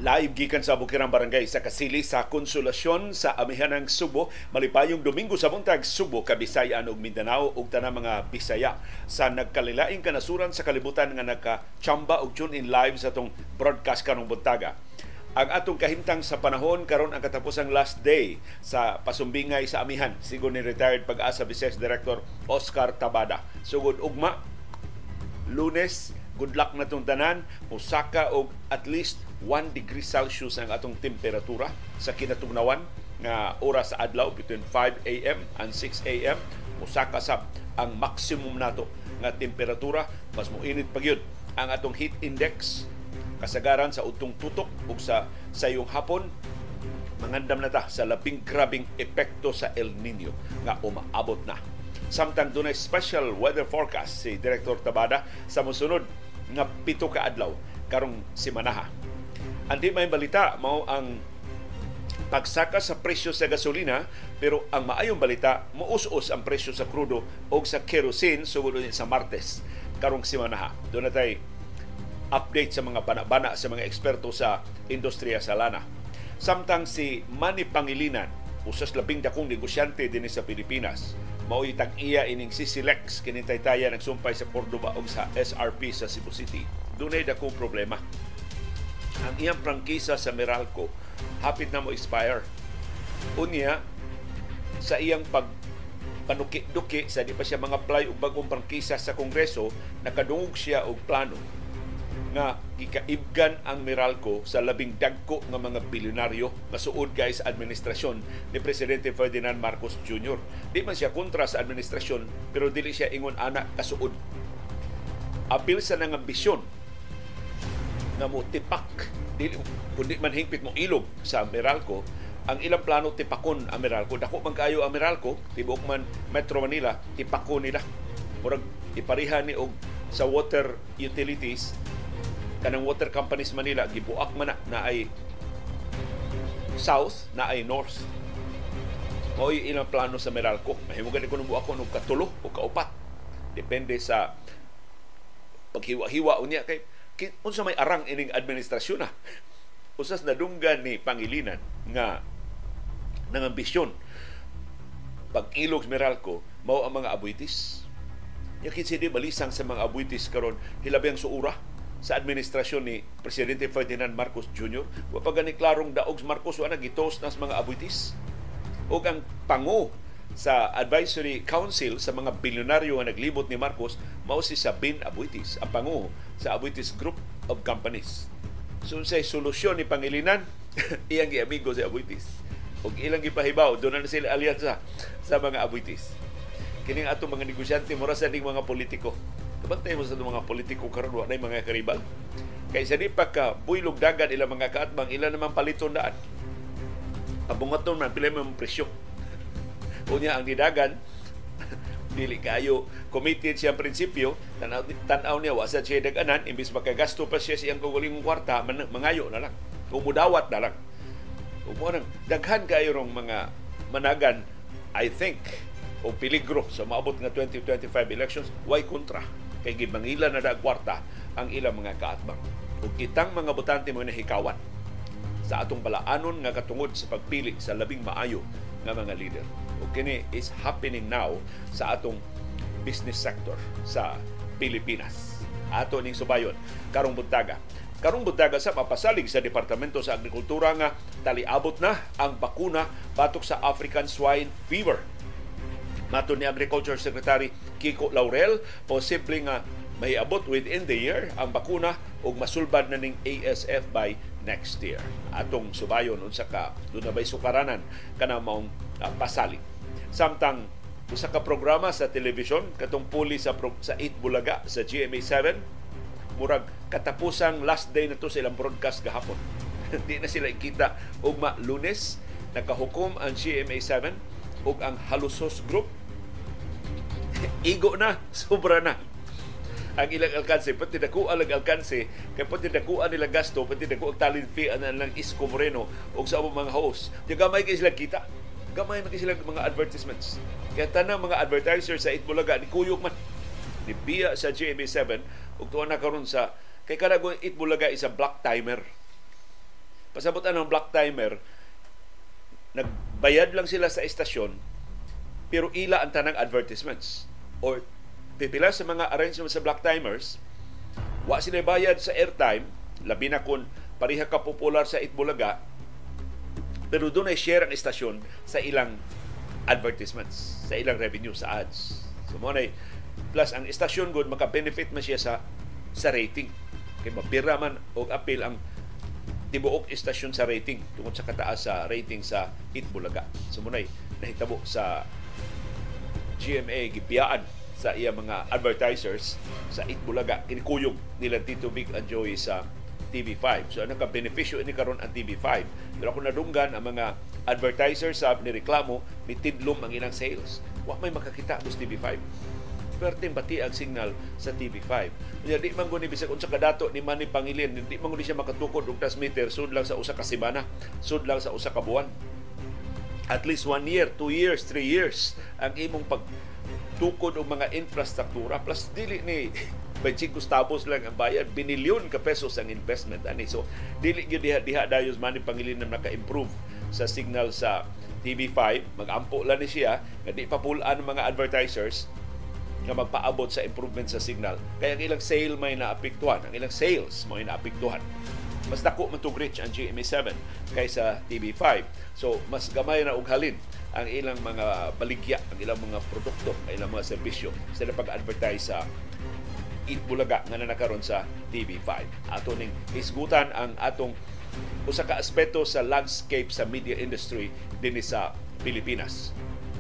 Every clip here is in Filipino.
Live gikan sa Bukirang Barangay sa Kasili sa Konsolasyon sa Amihanang Subo. Malipayong Domingo sa buntag, Subo, Kabisayan ug Mindanao ug tanang mga Bisaya sa nagkalilaing kanasuran sa kalibutan nga nagka-chamba ug tune in live sa atong broadcast karong buntaga. Ang atong kahimtang sa panahon karon ang katapusang last day sa pasumbingay sa amihan sigon ni retired Pag-asa Vice Director Oscar Tabada. Sugod ugma Lunes, good luck na itong tanan, musaka og at least 1 degree Celsius ang atong temperatura sa kinatugnawan nga oras sa adlaw between 5 a.m. and 6 a.m. Musaka sab ang maximum nato nga temperatura, mas muinit pagyud ang atong heat index kasagaran sa utong tutok ug sa sayong hapon. Mangandam na ta sa labing grabing epekto sa El Nino nga umaabot na. Samtang dunay special weather forecast si Director Tabada sa mosunod nga 7 ka adlaw karong simanaha. Andi may balita mao ang pagsaka sa presyo sa gasolina, pero ang maayong balita muus-us ang presyo sa krudo o sa kerosene sugod sa Martes karong simanaha. Doon natay update sa mga bana-bana sa mga eksperto sa industriya sa lana. Samtang si Manny Pangilinan, usas labing dakong negosyante din sa Pilipinas, mao'y tag-iya ining Sisilex kinitaytaya nagsumpay sa Cordoba o sa SRP sa Cebu City. Dunay dakong problema. Ang iyang prangkisa sa Meralco hapit na mo expire. Unya, sa iyang panuki-duki sa di pa siya mga apply og bagong prangkisa sa Kongreso, nakadungog siya og plano nga gikaibgan ang Meralco sa labing dagko nga mga bilyonaryo masuod guys administrasyon ni Presidente Ferdinand Marcos Jr. Di man siya kontra sa administrasyon, pero dili siya ingon anak kasuod. Apil sa nang ambisyon nga mo tipak, kundi man hingpit mo ilog sa Meralco, ang ilang plano tipakon ang Meralco. Dako man kaayo ang Meralco, tibok man Metro Manila, tipakon nila. Murag iparihan ni og sa water utilities, kanang water companies Manila, gibuak man na ay south, na ay north. Mao'y ilang plano sa Meralco. Mahimugan ko nung buak ko nung katulo o kaupat. Depende sa paghiwa-hiwa unya kay unsa may arang ining administrasyon na. Usas nadunggan ni Pangilinan nga nang ambisyon pag-ilog sa Meralco mao ang mga abuitis. Yakin sidi balisang sa mga abuitis karon hilabi ang suura sa administrasyon ni Presidente Ferdinand Marcos Jr. Wa pa gani klarong daog Marcos wa nagitos nas mga abuitis. O ang pango sa Advisory Council sa mga bilyonaryo nga naglibot ni Marcos mao si Sabin Abuitis, ang pango sa Abuitis Group of Companies. So sa solusyon ni Pangilinan, iyang giamigo sa Abuitis. Og ilang gipahibaw, doon na sila alyansa sa mga Abuitis. Kining atong mga negosyante mura sa ding mga politiko. Kabantay mo sa mga politiko karon wa nay mga karibal. Kay sa di pa ka buylog dagan ilang mga kaatbang, ilan naman paliton daan. Abungaton man pila man presyo. Unya ang didagan dili kayo committed siya prinsipyo, tan-aw niya wa sa siya daganan, imbis makagasto pa siya siyang kagulingong kwarta, mangayo na lang. Umudawat na lang. Umunang daghan kayo rong mga managan, I think, o peligro sa maabot nga 2025 elections, why kontra? Kay gibangilan na dag kwarta ang ilang mga kaatbang. Ug kitang mga botante mo nahikawan sa atong balaanon nga katungod sa pagpili sa labing maayo nga mga leader. Ug kini is happening now sa atong business sector sa Pilipinas. Ato ning subayon karong buntaga. Karong buntaga sa mapasalig sa Departamento sa Agrikultura nga taliabot na ang bakuna batok sa African Swine Fever. Mato ni Agriculture Secretary Kiko Laurel, posible nga may abot within the year ang bakuna ug masulbad na ning ASF by next year. Atong subayon unsa ka doon na bay sukaranan kana maong pasalig. Samtang usa ka programa sa television katong puli sa 8 Bulaga sa GMA7, murag katapusang last day na to sa ilang broadcast gahapon. Di na sila ikita ugma Lunes, nakahukom ang GMA7 ug ang Halusos Group. Igo na, sobra na ang ilang alkanse, pati dako ang alkanse, kay pati dako ang nilang gasto, pati dako ang talent fee ang nilang Isko Moreno o sa mga host. Di gamay kayo sila kita. Gamay man kayo sila mga advertisements. Kaya tanang mga advertisers sa Itbulaga, ni Kuyog man, ni Bia sa GMA7, ug tuwa na karon sa, kay karagong Itbulaga is a black timer. Pasabot ng black timer, nagbayad lang sila sa istasyon pero ila ang tanang advertisements. Or pipila sa mga arrangements sa black timers, wa sila bayad sa airtime, labi na kung pareha ka popular sa Itbulaga, pero doon ay share ang istasyon sa ilang advertisements, sa ilang revenue, sa ads. So mo na plus ang istasyon good maka-benefit man siya sa rating. Kay mapira man og appeal ang tibuok istasyon sa rating tungod sa kataas sa rating sa Itbulaga. So mo na nahitabo sa GMA gipiyaan sa iya mga advertisers sa Itbulaga, kinikuyog nila Tito Vic and Joey sa TV5. So anong ka-benepisyo ini karon ang TV5. Pero kung nadunggan ang mga advertisers sa nireklamo, mitidlom ang ilang sales. Wa may makakita sa TV5. Perting bati ang signal sa TV5. Kaya di man guni bisag unsa kadato ni Manny Pangilinan, di man guni siya makatukod og transmitter sud lang sa usa ka semana, sud lang sa usa ka buwan. At least 1 year, 2 years, 3 years ang imong pagtukod og mga infrastruktura plus dili ni 25 centavos lang ang bayad, binilyon ka pesos ang investment ani. So dili gyud diha dayos Manny Pangilinan naka-improve sa signal sa TV5, mag-ampo lang ni siya nga di pa pulaan ng mga advertisers nga magpaabot sa improvement sa signal. Kaya ang ilang sale may naapektuhan, ang ilang sales may naapektuhan. Mas dako man tug reach ang GMA7 kaysa TV5. So mas gamay na og halin ang ilang mga baligya, ang ilang mga produkto, ang ilang mga serbisyo sa pag-advertise sa Itbulaga nga nakaron sa TV5. Ato ning isgutan ang atong usa ka aspeto sa landscape sa media industry dinhi sa Pilipinas.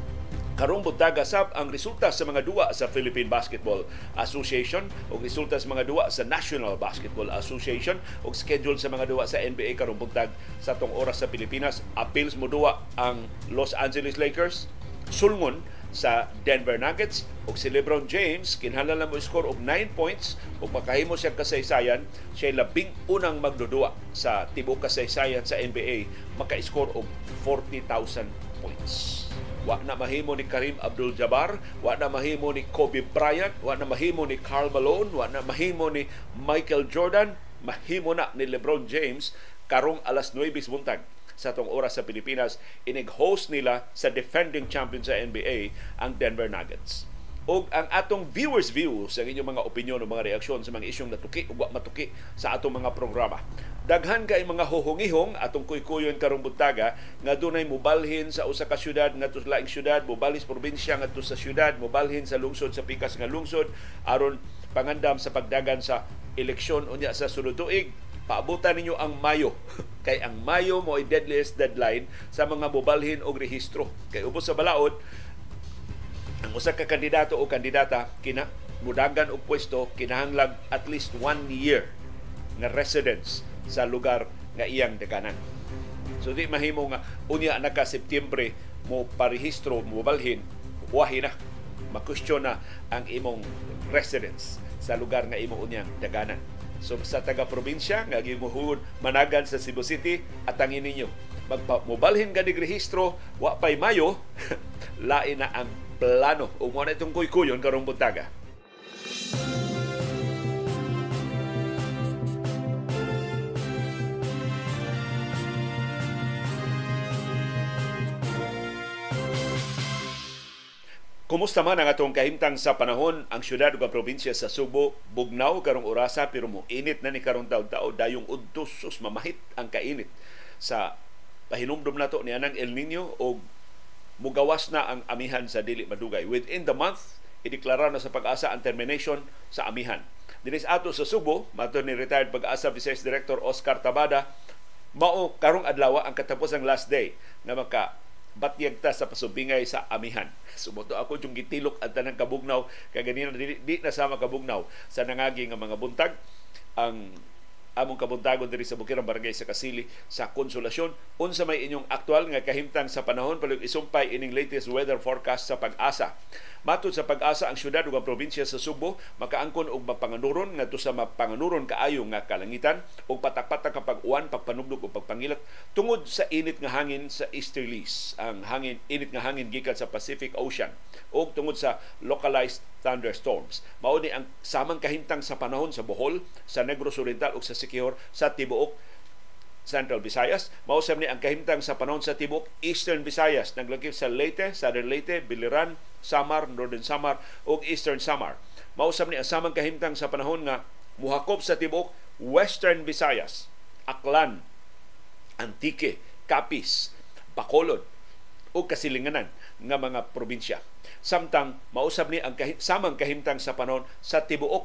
Karong buntaga sab ang resulta sa mga duwa sa Philippine Basketball Association o resulta sa mga duwa sa National Basketball Association o schedule sa mga duwa sa NBA karong buntag sa tong oras sa Pilipinas. Appeals mo duwa ang Los Angeles Lakers, sulngon sa Denver Nuggets o si LeBron James kinahanglan mo score og 9 points o makahimo siya kasaysayan, siya labing unang magdudua sa tibuok kasaysayan sa NBA maka-score og 40,000 points. Wa na mahimo ni Kareem Abdul-Jabbar, wa na mahimo ni Kobe Bryant, wa na mahimo ni Karl Malone, wa na mahimo ni Michael Jordan, mahimo na ni LeBron James karong alas 9 buntag sa tong oras sa Pilipinas. Inig-host nila sa defending champion sa NBA ang Denver Nuggets. O ang atong viewers view sa inyong mga opinyon o mga reaksyon sa mga isyong natuki o matuki sa atong mga programa. Daghan kay mga hohongihong atong kuykuyon karong buntaga nga dunay mobalhin sa usa ka syudad ngadto sa laing syudad, mobalhin sa probinsya ngadto sa syudad, mobalhin sa lungsod sa pikas nga lungsod aron pangandam sa pagdagan sa eleksyon unya sa sunod tuig. Paabutan ninyo ang Mayo kay ang Mayo mo ay deadliest deadline sa mga mobalhin og rehistro. Kay ubos sa balaod ang usa ka kandidato o kandidata mudagan og pwesto kinahanglan at least 1 year nga residence sa lugar nga iyang daganan. So di mahimo nga unya naka Setyembre mo parehistro mo balhin, wahi na makwestiyon na ang imong residence sa lugar nga imo unyang daganan. So sa taga-probinsya nga gimuhud managan sa Cebu City, atangin ninyo magmobalhin ganig rehistro wa pay Mayo lain na ang plano ug mo na itong kuykuyon karong buntaga. Kumusta man ang atong kahimtang sa panahon? Ang syudad ug probinsya sa Subo bugnaw karong orasa pero mo init na ni karong taud-taud dayong udtos sus mamahit ang kainit sa pahinumdum nato ni anang El Nino og mugawas na ang amihan sa dili madugay. Within the month ideklara na sa Pag-asa ang termination sa amihan. Dinis ato sa Subo, mato ni retired Pag-asa Vice Director Oscar Tabada, mao karong adlaw ang katapos ang last day na batyag ta sa pasubingay sa amihan. Sumoto ako yung gitilok at tanang kabugnaw kaya ganina di nasama kabugnaw sa nangagi nga mga buntag ang among kabuntagon diri sa Bukirang Barangay sa Kasili sa Konsolasyon. Unsa may inyong aktual nga kahimtang sa panahon palug isumpay ining latest weather forecast sa Pag-asa. Matud sa Pag-asa ang syudad ug ang probinsya sa Subo makaangkon og mapanganuron ngadto sa mapanganuron kaayo nga kalangitan ug patak-patak kapag uwan, pagpanugdog ug pagpangilat tungod sa init nga hangin sa easterlies. Ang init nga hangin gikan sa Pacific Ocean ug tungod sa localized thunderstorms. Mao ni ang samang kahimtang sa panahon sa Bohol, sa Negros Oriental ug sa Siquijor sa tibuok Central Visayas. Mausab ni ang kahimtang sa panahon sa tibok Eastern Visayas. Naglakip sa Leyte, Southern Leyte, Biliran, Samar, Northern Samar ug Eastern Samar. Mausab ni ang samang kahimtang sa panahon nga muhakop sa tibok Western Visayas, Aklan, Antique, Capiz, Bacolod ug kasilinganan nga mga probinsya. Samtang mausab ni ang samang kahimtang sa panahon sa tibuok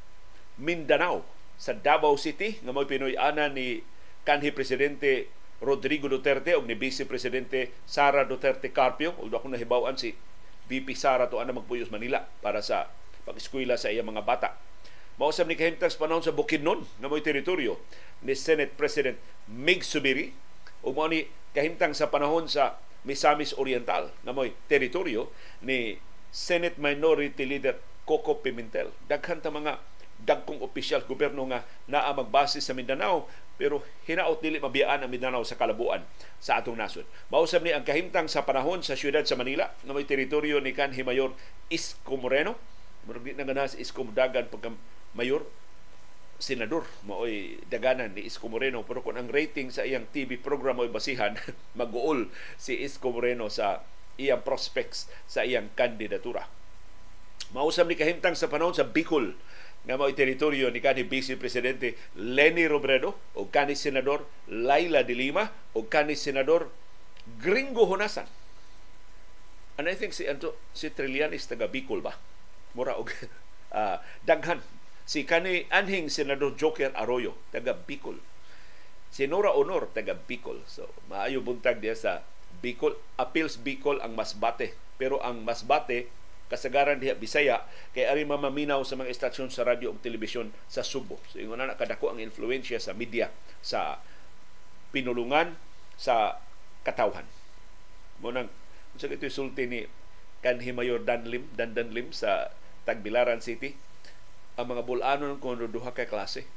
Mindanao, sa Davao City nga mo'y Pinoy-ana ni kanhi Presidente Rodrigo Duterte ug ni Vice Presidente Sara Duterte Carpio. Ug ako nahibaw-an si VP Sara to ana magpuyos Manila para sa pag-eskwela sa iyang mga bata. Mausab ni kahimtang sa panahon sa Bukidnon nga mo'y teritoryo ni Senate President Mig Subiri ug mao ni kahimtang sa panahon sa Misamis Oriental nga mo'y teritoryo ni Senate Minority Leader Coco Pimentel. Daghan ta mga dagkong opisyal gobyerno nga naa magbase sa Mindanao pero hinaot dili mabiyaan ang Mindanao sa kalabuan sa atong nasod. Mausab ni ang kahimtang sa panahon sa siyudad sa Manila nga may teritoryo ni kanhi Mayor Isko Moreno. Murag di na ganas Isko dagan pagka mayor senador maoy daganan ni Isko Moreno, pero kung ang rating sa iyang TV program mo'y basihan mag-uol si Isko Moreno sa iyang prospects sa iyang kandidatura. Mausab ni kahimtang sa panahon sa Bicol nga mao teritoryo ni kanhi Vice Presidente Leni Robredo o kanhi Senador Laila de Lima o kanhi Senador Gringo Honasan. And I think si Trillanes taga Bicol ba? Mura og daghan. Si kanhi anhing Senador Joker Arroyo taga Bicol. Si Nora Honor taga Bicol. So maayo buntag diya sa Bicol. Appeals Bicol ang Masbate. Pero ang Masbate kasagaran diha Bisaya kay ari mamaminaw sa mga istasyon sa radyo ug telebisyon sa Subo. So ingon na kadako ang influensya sa media sa pinulungan sa katawhan. Mo nang unsa gitoy sulti ni kanhi Mayor Dandanlim sa Tagbilaran City, ang mga bulanon kun duha ka klase.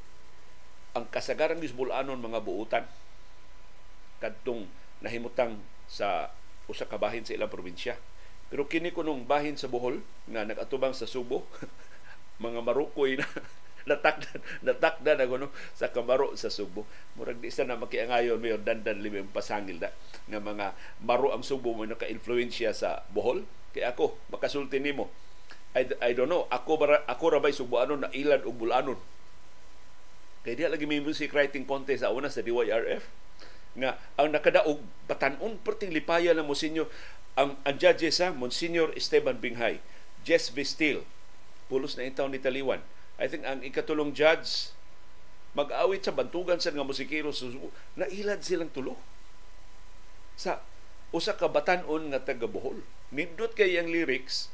Ang kasagaran gis bulanon mga buutan kadtong nahimutang sa usa ka bahin sa ilang probinsya. Pero kini kunong bahin sa Bohol nga nagatubang sa Subo mga marukoy na natakdan na kuno sa kamaro sa Subo. Murag di sa na makiangayon Mayor Dandanlim yung pasangil da nga mga maro ang Subo mo naka-influensya sa Bohol. Kaya ako makasulti nimo, I don't know, ako ra bay Suboanon na ilan og bulanon. Kaya di lagi may music writing contest sa una sa DYRF nga ang nakadaog batanon perting lipaya na Monsignor ang judges sa Monsignor Esteban Binghay, Jess Vistil, pulos na intaw ni Taliwan. I think ang ikatulong judge mag-awit sa bantugan sa nga musikero nailad silang tulo sa usa ka batanon nga taga Bohol. Nindot kay ang lyrics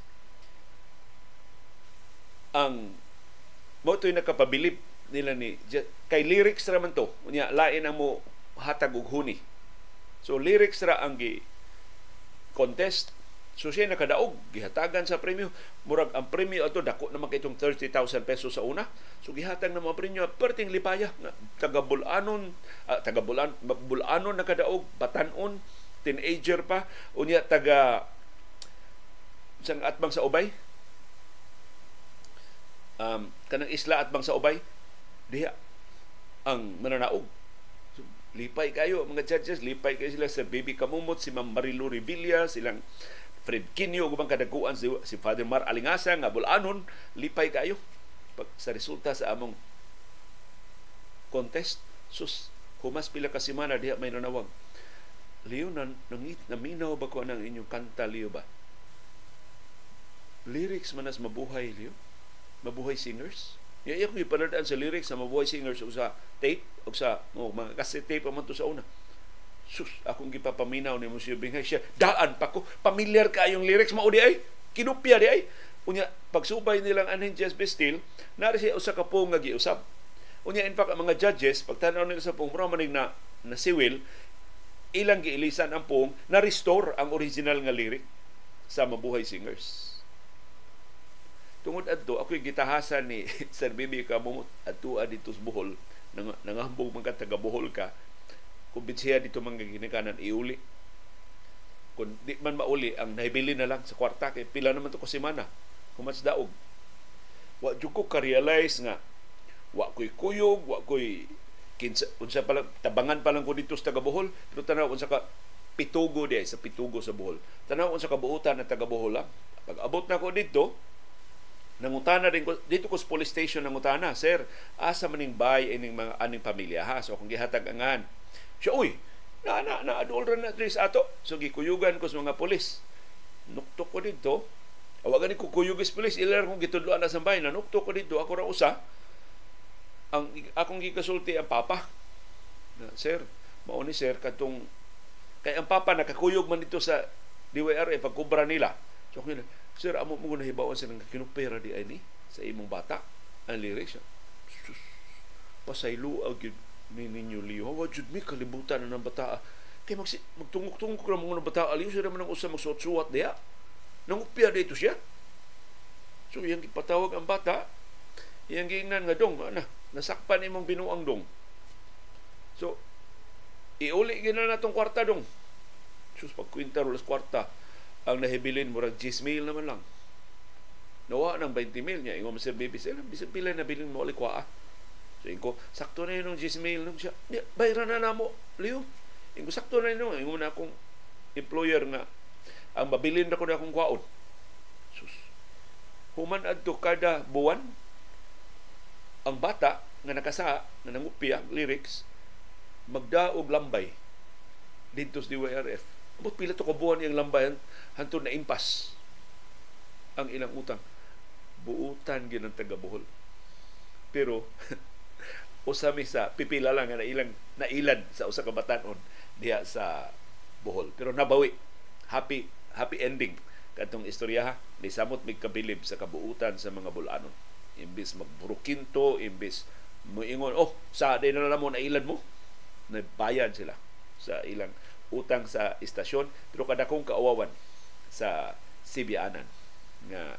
ang mo to'y nakapabilib nila ni kay lyrics ra man to unya lain ang mo hatag og huni. So lyrics ra ang contest. So siya nakadaog gihatagan sa premyo. Murag ang premyo ato dako naman kay itong 30,000 pesos sa una. So gihatag na mga premyo perting lipaya nga taga-bulanon nakadaog, batanon, teenager pa, unya taga sang atbang sa ubay. Kanang isla atbang sa ubay diha ang mananaog. So, lipay kayo mga judges, lipay kayo sila sa Baby Kamumot, si Ma'am Marilu Revilla, silang Fred Quinio, gubang kadaguan si Father Mar Alingasa nga bulanon, lipay kayo pag sa resulta sa among contest. Sus, humas pila ka semana diha may nanawag, Leo, naminaw ba ko ng inyong kanta, Leo ba? Lyrics manas mabuhay, Leo? Mabuhay singers? Iya kong ipanadaan sa lyrics sa mabuhay singers o sa tape o sa mga cassette tape man to sa una. Sus, akong gipapaminaw ni Monsieur Binghay siya. Daan pa ko. Pamilyar ka yung lyrics. Maudi ay. Kinupya di ay. Unya, pagsubay nilang anhin Jess Bestil, nari siya usa ka pong nga giusab. Unya, in fact, ang mga judges, pagtanaw nila sa pong manig na siwil, ilang giilisan ang pong na-restore ang original nga lyric sa mabuhay singers. Tungod adto ako'y gitahasan ni Sir Bibi Kamumot adtua dito sa Bohol, nangahambog man ka taga Bohol ka, kumbinsiya dito mga ginikanan iuli. Kung di man mauli, ang nahibili na lang sa kwarta kay pila naman to ko semana kumats daog. Wa jud ko ka-realize nga wa ko'y kuyog, wa ko'y kinsa unsa pa lang tabangan pa lang ko dito sa taga Bohol, pero tanaw unsa ka Pitugo di sa Pitugo sa Bohol. Tanaw unsa ka buutan ng taga Bohol lang. Pag abot na ko dito, nangutana din ko dito ko sa police station, nangutana, sir, asa maning bay ining mga aning pamilya ha, so kung gihatag angan siya, uy, na adol ra na dres ato, so gikuyugan ko sa mga pulis, nuktok ko dito, awagan ni ko kuyugis pulis, ilar kong gitudloan na sa bay, nanuktok ko dito, ako ra usa, ang akong gikasulti ang papa na, sir, mao ni sir katong kay ang papa nakakuyog man dito sa DYRA pagkubra nila, so kung sir, amo mo nahibawan sa nang kinupera di ay ni sa imong bata ang lyrics. Sus, pasaylo ang ni ninyo liyo. Wa jud mi kalibutan na ng bata. Kay magtungok-tungok ra mga bata aliyo sila man ang usa magsuot-suot diha. Nangupya dito siya. So yang gipatawag ang bata, yang giingnan nga dong, nasakpan imong binuang dong. So iuli gina natong kwarta dong. Sus, pagkwintar ulas kwarta ang nahibilin murag 10,000 naman lang. Nawa ng 20,000 niya. Ingo Sir Baby, sir, bisag pila na bilin mo alikwa. So, ingo, sakto na yun ng 10,000 nung siya. Bayran na mo, Leo. Ingo, sakto na yun. Ingo na akong employer nga ang mabilin na ko na akong kwaon. Sus. Human adto kada buwan, ang bata nga nakasa, nga nangupya, lyrics, magdaog lambay dito sa DYRF. Abot pila to kabuhan yung lambayan hantod na impas ang ilang utang. Buutan ginang taga Bohol. Pero usami sa pipila lang na ilang nailad sa usa ka batan-on diha sa Bohol. Pero nabawi. Happy ending katong istorya, ni samot mig kabilib sa kabuutan sa mga bulanon. Imbis magburukinto, imbis moingon, sa day na mo nailad mo, nagbayad sila sa ilang utang sa istasyon, pero kadakong kaawawan sa Sibianan nga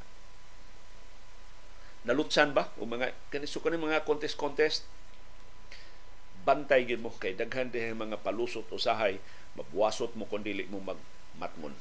nalutsan ba o mga kaniso kaning mga contest bantay gid mo kay daghan din mga palusot usahay, mabuwasot mo kun dili mo magmatmon.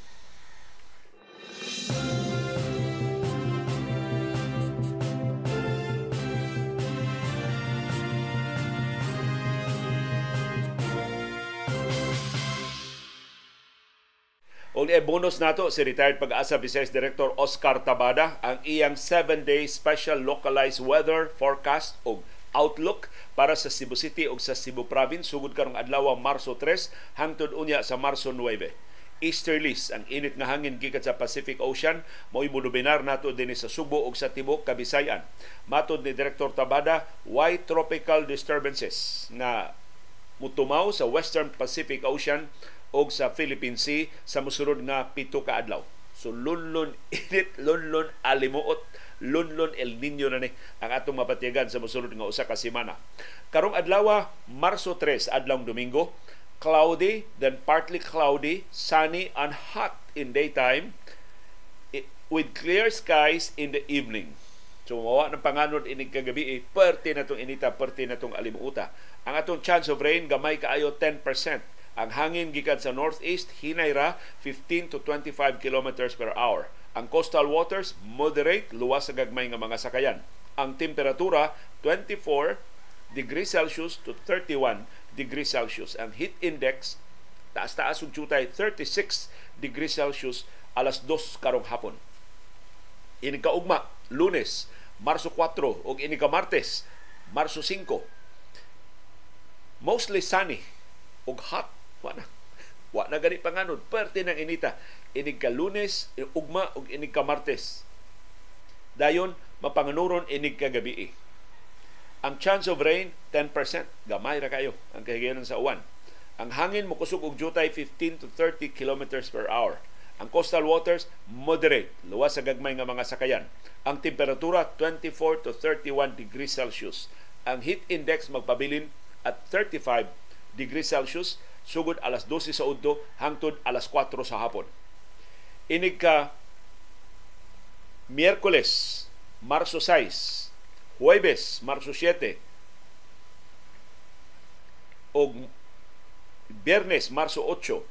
O ni bonus nato si retired Pag-asa Vice Director Oscar Tabada ang iyang 7-day special localized weather forecast o outlook para sa Cebu City o sa Cebu Province sugod karong adlaw Marso 3 hangtod unya sa Marso 9. Easterlies ang init nga hangin gikan sa Pacific Ocean mo'y modubinar nato dinhi sa Subo ug sa tibuok Kabisayan. Matod ni Director Tabada, why tropical disturbances na mutumaw sa Western Pacific Ocean o sa Philippine Sea sa mosunod nga 7 ka adlaw. So lunlon init, lunlon alimuot, lunlon El Nino na ni ang atong mapatiyagan sa mosunod nga usa ka semana. Karong adlaw Marso 3 adlawng Domingo, cloudy, then partly cloudy, sunny and hot in daytime with clear skies in the evening. So mawa ng panganod inig kagabi, perti na itong inita, perti na itong alimuota. Ang atong chance of rain, gamay kaayo 10%. Ang hangin gikan sa northeast, hinay ra 15 to 25 kilometers per hour. Ang coastal waters, moderate, luwas sa gagmay nga mga sakayan. Ang temperatura, 24 degrees Celsius to 31 degrees Celsius. Ang heat index, taas-taas ug jutay, 36 degrees Celsius alas 2 karong hapon. Ini kaugma, Lunes, Marso 4 ug ini ka Martes, Marso 5. Mostly sunny ug hot. Wa na gani panganod, perti ng inita. Ini ka Lunes, ugma ug ini ka Martes. Dayon mapanganuron ini ka gabi. Ang chance of rain 10%, gamay ra kayo ang kahigayonon sa uwan. Ang hangin mokusog og jutay 15 to 30 kilometers per hour. Ang coastal waters moderate, luwas sa gagmay nga mga sakayan. Ang temperatura 24 to 31 degrees Celsius. Ang heat index magpabilin at 35 degrees Celsius sugod alas 12 sa udto hangtod alas 4 sa hapon. Inig ka Miyerkules, Marso 6, Huwebes, Marso 7, o Biyernes, Marso 8,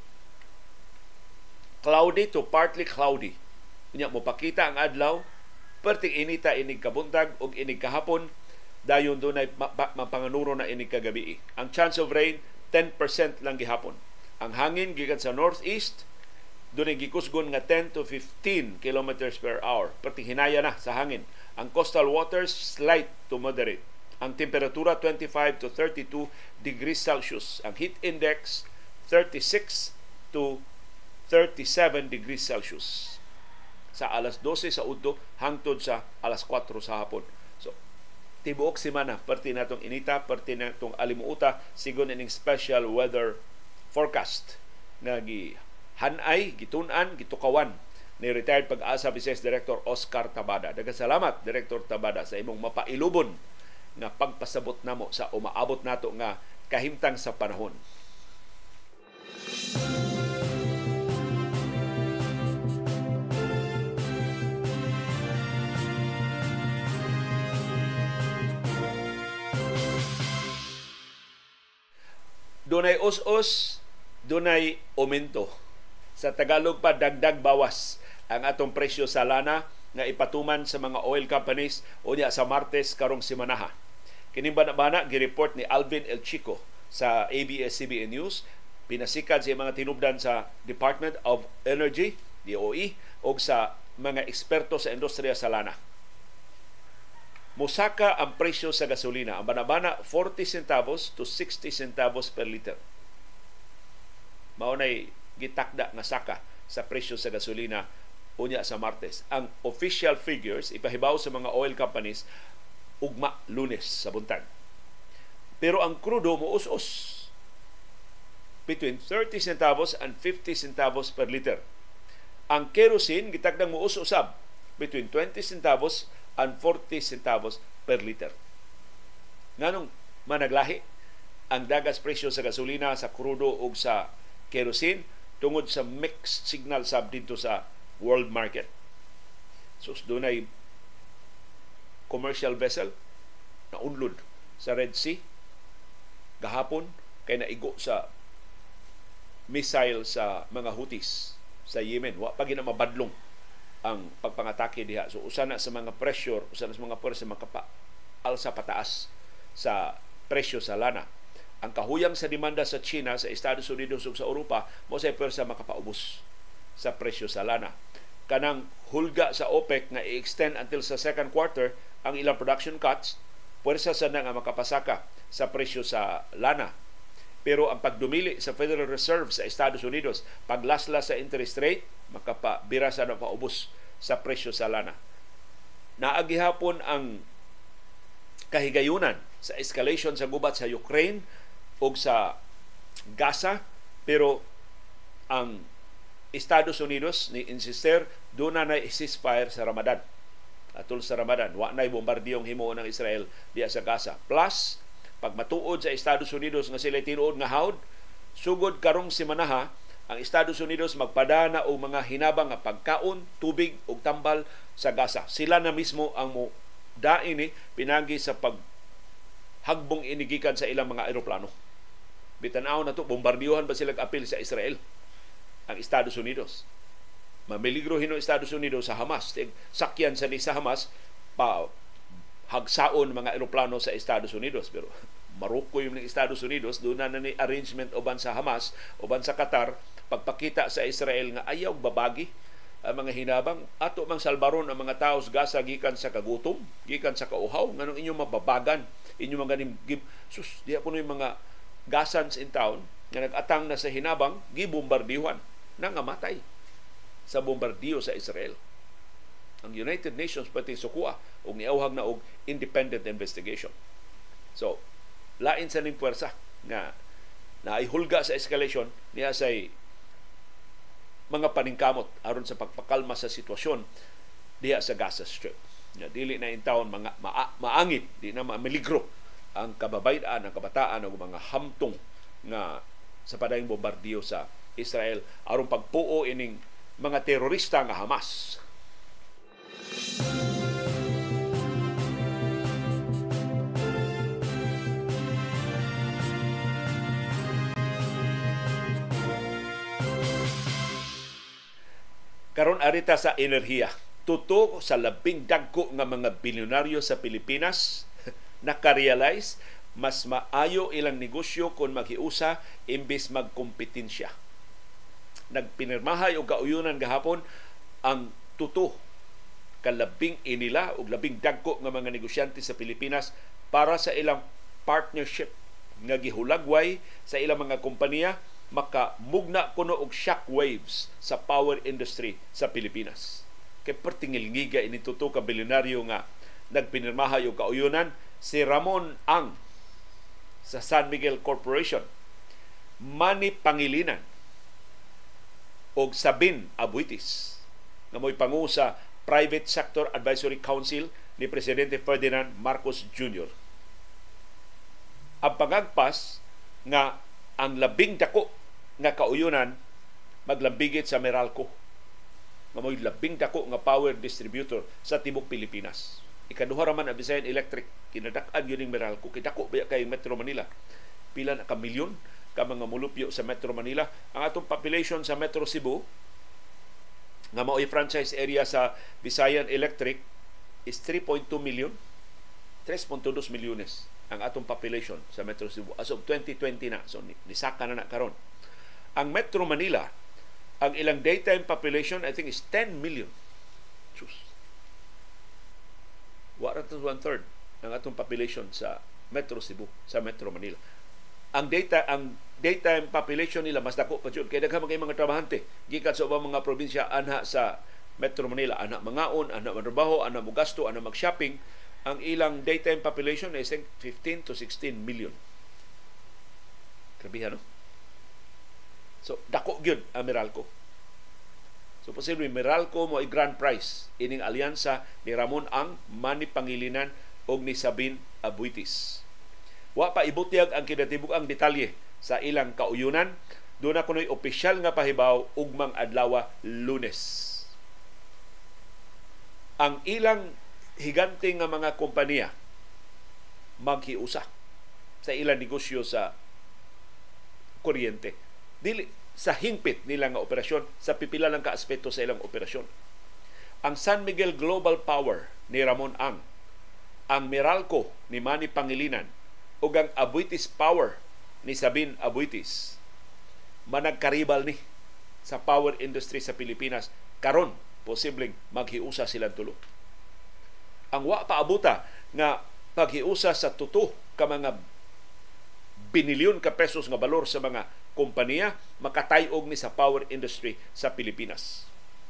cloudy to partly cloudy. Unya, mopakita ang adlaw, perting inita inig kabuntag o inig kahapon, dayon doon ay mapanganuro na ini kagabi. Ang chance of rain 10% lang gihapon. Ang hangin gikan sa northeast doon ay gikusgon nga 10 to 15 kilometers per hour. Pati hinaya na sa hangin. Ang coastal waters slight to moderate. Ang temperatura 25 to 32 degrees Celsius. Ang heat index 36 to 37 degrees Celsius sa alas 12 sa udto hangtod sa alas 4 sa hapon. So, tibuok semana, parte na itong inita, parte na itong alimuuta, sigon ining special weather forecast na gihanay, gitunan, gitukawan ni retired Pag-asa Vice Director Oscar Tabada. Daghang salamat, Director Tabada, sa imong mapailubon nga pagpasabot namo sa umaabot nato nga kahimtang sa panahon. Dunay us-us, dunay aumento. Sa Tagalog pa, dagdag bawas ang atong presyo sa lana nga ipatuman sa mga oil companies unya sa Martes karong simanaha. Kining bana-bana gireport ni Alvin El Chico sa ABS-CBN News. Pinasikad sa mga tinubdan sa Department of Energy, DOE, o sa mga eksperto sa industriya sa lana. Musaka ang presyo sa gasolina. Ang bana-bana 40 centavos to 60 centavos per liter. Maunay gitakda nga saka sa presyo sa gasolina unya sa Martes. Ang official figures ipahibaw sa mga oil companies ugma Lunes sa buntag. Pero ang krudo muus-us between 30 centavos and 50 centavos per liter. Ang kerosene gitakdang muus-usab between 20 centavos and 40 centavos per liter. Nganong managlahi ang dagas presyo sa gasolina, sa krudo ug sa kerosene tungod sa mixed signal sab dito sa world market. So dunay commercial vessel na unlod sa Red Sea gahapon kay naigo sa missile sa mga Houthis sa Yemen. Wa pa gina mabadlong ang pagpangatake diha. So usa na sa mga pressure, usa na sa mga pwersa alsa pataas sa presyo sa lana. Ang kahuyang sa demanda sa China, sa Estados Unidos ug sa Europa mo sa pwersa makapaubos sa presyo sa lana. Kanang hulga sa OPEC na i-extend until sa second quarter ang ilang production cuts, pwersa sa na nga makapasaka sa presyo sa lana. Pero ang pagdumili sa Federal Reserve sa Estados Unidos, paglasla sa interest rate, makapabira sa na paubos sa presyo sa lana. Naagihapon ang kahigayunan sa escalation sa gubat sa Ukraine o sa Gaza, pero ang Estados Unidos ni insister doon na ceasefire sa Ramadan. Atol sa Ramadan, wa na'y bombardiyong himo ng Israel diya sa Gaza. Plus, pag matuod sa Estados Unidos nga sila tinuod nga hawd, sugod karong simanaha, ang Estados Unidos magpadana og mga hinabang nga pagkaon, tubig ug tambal sa Gaza. Sila na mismo ang mo dain ni pinagi sa paghagbong inigikan sa ilang mga eroplano. Bitanaw na to, bombardiyuhan ba sila apil sa Israel ang Estados Unidos? Mamiligro hino Estados Unidos sa Hamas. Sakyan sa ni sa Hamas pa hagsaon mga eroplano sa Estados Unidos. Pero Maroko yung ng Estados Unidos, doon na ni arrangement uban sa Hamas, uban sa Qatar, pagpakita sa Israel nga ayaw babagi ang mga hinabang, ato mang salbaron ang mga tao sa Gaza gikan sa kagutom, gikan sa kauhaw, nganong inyong mababagan, inyong mga sus, di ako yung mga Gazans in town nga nag-atang na sa hinabang, gibombardihuan, nangamatay sa bombardiyo sa Israel. Ang United Nations pati sukua og niauhag na og independent investigation. So, lain sa ning puwersa nga naihulga sa escalation niya say mga paningkamot aron sa pagpakalma sa sitwasyon diha sa Gaza Strip. Nga dili na in taon mga maangit, di na mameligro ang kababayan, ang kabataan ug mga hamtong nga sa padayong bombardiyo sa Israel aron pagpuo ining mga terorista nga Hamas. Karon arita sa enerhiya. Tuto sa labing dagko nga mga bilyonaryo sa Pilipinas nakarealize mas maayo ilang negosyo kung maghiusa imbis magkompetensya. Nagpinirmahay o kauyunan gahapon ang tuto kalabing inila o labing dagko nga mga negosyante sa Pilipinas para sa ilang partnership nga gihulagway sa ilang mga kompanya makamugna kuno og shock waves sa power industry sa Pilipinas. Kay pertingil-ngiga ini tuto ka bilyonaryo nga nagpinirmahay og kauyunan si Ramon Ang sa San Miguel Corporation, Manny Pangilinan og Sabin Abuitis nga mo'y pangu sa Private Sector Advisory Council ni Presidente Ferdinand Marcos Jr. Ang pangagpas nga ang labing dako nga kauyunan maglambigit sa Meralco nga mo'y labing dako nga power distributor sa tibok Pilipinas. Ikaduha raman ang Visayan Electric, kinadak-an yun ng Meralco. Kidako ba kay Metro Manila? Pila na ka milyon ka mga mulupyo sa Metro Manila. Ang atong population sa Metro Cebu, nga mao'y franchise area sa Visayan Electric, is 3.2 million. 3.2 milyones ang atong population sa Metro Cebu. As of 2020 na. So, nisaka na karon. Ang Metro Manila, ang ilang daytime population, I think, is 10 million. Sus. Wala to 1/3 ng atong population sa Metro Cebu, sa Metro Manila. Ang daytime population nila mas dako pa jud kay daghang mga trabahante gikan sa ubang mga probinsya anha sa Metro Manila, ana mangaon, ana mantrabaho, ana mogasto, ana mag-shopping. Ang ilang daytime population ay 15 to 16 million. Grabe no? So dako gyud ang Meralco. So posible Meralco mo ay grand prize ining alyansa ni Ramon Ang, Manny Pangilinan og ni Sabin Abuitis. Wa pa ibutyag ang kinatibuk-ang detalye sa ilang kauyunan. Doon na kuno'y opisyal nga pahibaw ugmang adlaw Lunes. Ang ilang higante nga mga kompanya maghiusa sa ilang negosyo sa kuryente. Dili sa hingpit nila nga operasyon, sa pipila lang ka aspeto sa ilang operasyon. Ang San Miguel Global Power ni Ramon Ang, ang Meralco ni Manny Pangilinan, ug ang Abuitis Power ni Sabin Abuitis, managkaribal ni sa power industry sa Pilipinas. Karon, posibleng maghiusa silang tulo. Ang wa paabuta nga paghiusa sa tuto ka mga binilyon ka pesos nga balor sa mga kompanya makatayog ni sa power industry sa Pilipinas.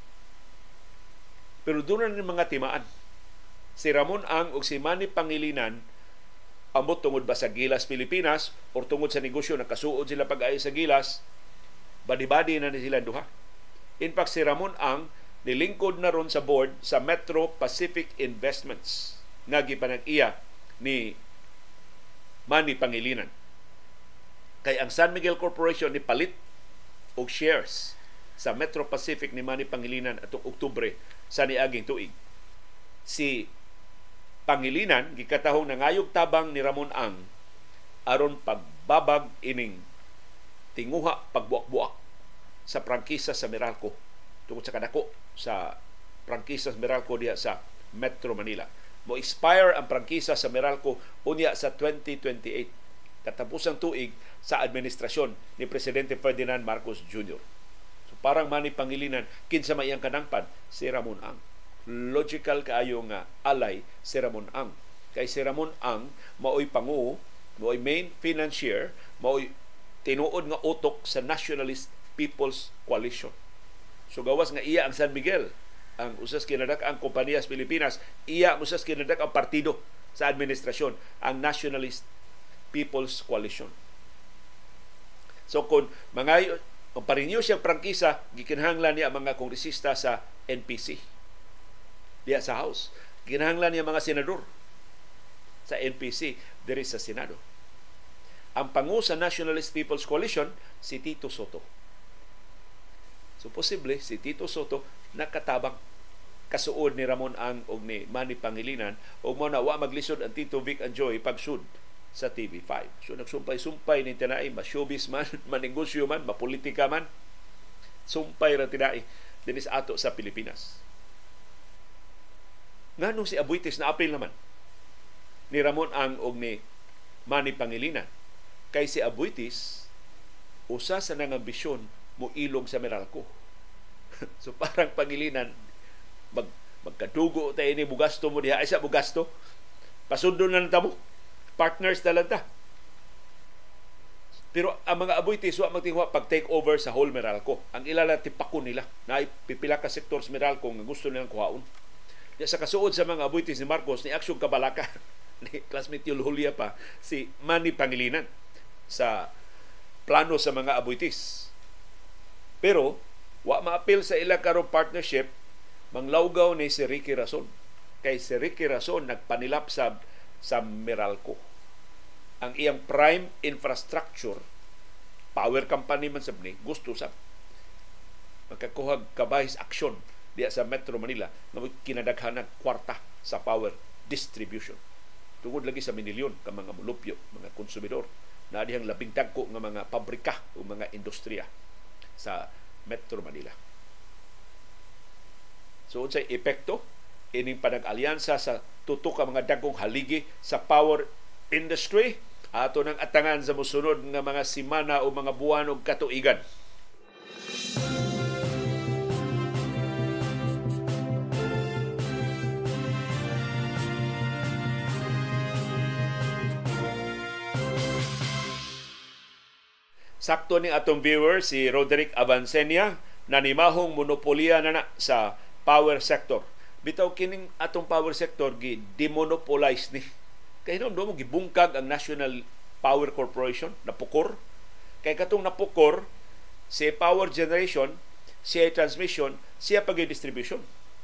Pero doon na mga timaan. Si Ramon Ang o si Manny Pangilinan ambot tungod ba sa Gilas Pilipinas o tungod sa negosyo nakasuod sila pag-ayo sa Gilas, badi-badi na ni sila duha. In fact, si Ramon Ang nilingkod na ron sa board sa Metro Pacific Investments nga gipanag-iya ni Manny Pangilinan. Kay ang San Miguel Corporation ni palit og shares sa Metro Pacific ni Manny Pangilinan atong Oktubre sa niaging tuig. Si Pangilinan gikatahong nangayog tabang ni Ramon Ang aron pagbabag ining tinguha pagbuak-buak sa prangkisa sa Meralco tungod sa kadako sa prangkisa sa Meralco diha sa Metro Manila. Mo expire ang prangkisa sa Meralco unya sa 2028. Katapusang tuig sa administrasyon ni Presidente Ferdinand Marcos Jr. So parang Manny Pangilinan, kinsa may iyang kanangpan, si Ramon Ang. Logical kaayo nga alay si Ramon Ang. Kay si Ramon Ang, mao'y pangu, mao'y main financier, mao'y tinuod nga utok sa Nationalist People's Coalition. So gawas nga iya ang San Miguel, ang usas kinadak ang kompanya sa Pilipinas, iya ang usas kinadak ang partido sa administrasyon, ang Nationalist People's Coalition. So kung mga parinyo siyang prangkisa, gikinahanglan niya ang mga kongresista sa NPC diya sa House. Gikinahanglan niya mga senador sa NPC diri sa Senado. Ang pangu sa Nationalist People's Coalition, si Tito Soto. So posible si Tito Soto nakatabang kasuod ni Ramon Ang o ni Manny Pangilinan o mo na wa maglisod ang Tito Vic Anjoy pagsud sa TV5. So nagsumpay-sumpay ni tinai, ma-showbiz man, manegosyo man, mapolitika man. Sumpay ra tinai dinis ato sa Pilipinas. Nganong si Abuitis na apil naman ni Ramon Ang og ni Manny Pangilinan. Kay si Abuitis, usa sa nang ambisyon mo ilog sa Meralco. So parang Pangilinan, magkadugo tayo ni Bugasto mo diha. Ay sa Bugasto, pasundo na lang mo. Partners na lang ta. Pero ang mga Abuitis, wa magtingwa pag-take over sa whole Meralco. Ang ilala tipakon nila. Na pipila ka sektor sa Meralco nga gusto nilang kuhaon. Sa kasuod sa mga Abuitis ni Marcos, ni Aksyon Kabalaka, ni classmate Yul Julia pa, si Manny Pangilinan sa plano sa mga Abuitis. Pero, wa ma-appeal sa ila karong partnership, manglawgaw ni si Ricky Rason. Kay si Ricky Rason nagpanilap sa Meralco. Ang iyang prime infrastructure, power company man sabni, gusto sa magkakuhag kabahis aksyon diya sa Metro Manila na kinadaghan ng kwarta sa power distribution. Tungod lagi sa minilyon ka mga mulupyo, mga konsumidor, na dihang labing dagko nga mga pabrika o mga industriya sa Metro Manila. So, unsay epekto ining panag-alyansa sa tutok ka mga dagkong haligi sa power industry, ato nang atangan sa musunod nga mga semana o mga buwan o katuigan. Sakto ni atong viewer si Roderick Avancenia na nimahong monopolya na sa power sector. Bitaw kining atong power sector gi-demonopolize ni. Kay noon mo gibungkag ang National Power Corporation, napukor. Kay katong napukor, si power generation, siya transmission, siya pag-distribution.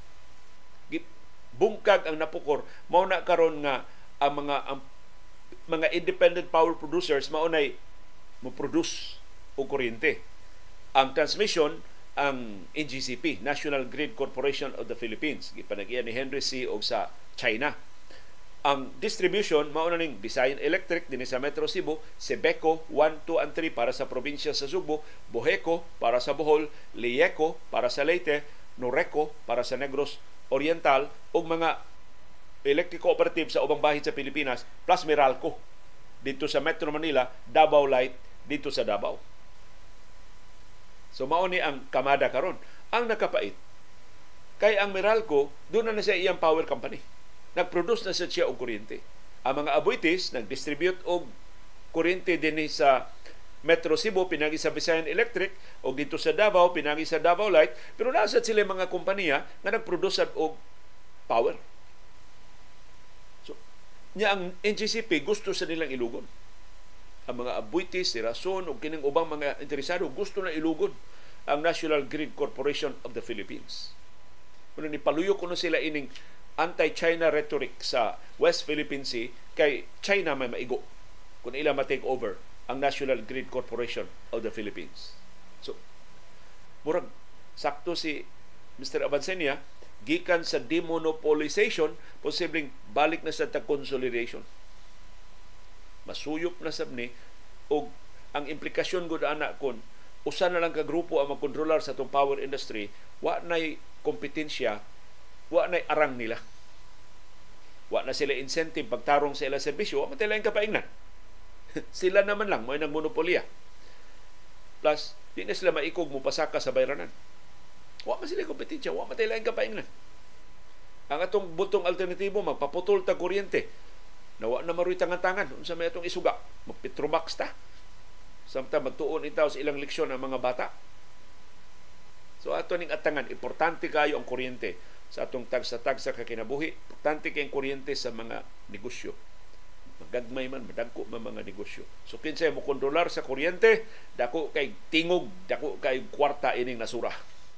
Bungkag ang napukor, mao na karon nga ang mga independent power producers maunay mo produce o kuryente. Ang transmission, ang NGCP, National Grid Corporation of the Philippines, gipanag-iya ni Henry C. og sa China. Ang distribution, mauna ning Visayan Electric din sa Metro Cebu, Sebeco 1, 2, and 3 para sa probinsya sa Subo, Boheco para sa Bohol, Lieco para sa Leyte, Noreco para sa Negros Oriental, ug mga electric cooperative sa ubang bahin sa Pilipinas, plus Meralco dito sa Metro Manila, Davao Light dito sa Davao. So mao ni ang kamada karon. Ang nakapait kay ang Meralco, doon na siya iyang power company. Nagproduce na siya og kuryente. Ang mga Abuitis nag-distribute og kuryente din sa Metro Cebu, pinagi sa Visayan Electric, o dito sa Davao, pinagi sa Davao Light, pero nasa sila mga kompanya na nagproduce og power. So, niya ang NGCP gusto sa nilang ilugon. Ang mga Abuitis, si Rason, o kining ubang mga interesado, gusto na ilugon ang National Grid Corporation of the Philippines. Kung nipaluyo ko na sila ining anti-China rhetoric sa West Philippine Sea, kay China may maigo kung ila ma-take over ang National Grid Corporation of the Philippines. So, murag, sakto si Mr. Avancenia, gikan sa demonopolization, posibleng balik na sa consolidation. Masuyop na sabni, o ang implikasyon gud ana kon usa na lang ka grupo ang magkontrolar sa itong power industry, wa na'y kompetensya, wa na'y arang nila. Wa na sila incentive pagtarong sa ilang serbisyo, wa man tila yung kapaingnan. Sila naman lang, may nagmonopolya. Plus, di na sila maikog mo pasaka sa bayranan. Wa man sila kompetensya, wa man tila yung kapaingnan. Ang atong butong alternatibo, magpaputol ta kuryente. Nawa na maruy tangan-tangan. Unsa may atong isuga? Mag-Petromax ta. Samtang magtuon itaw sa ilang leksyon ang mga bata. So ato ning atangan, importante kayo ang kuryente sa atong tagsa-tagsa kakinabuhi. Importante kayong kuryente sa mga negosyo. Magagmay man, madagko man mga negosyo. So kinsay mo kontrolar sa kuryente, dako kay tingog, dako kay kwarta ining nasura.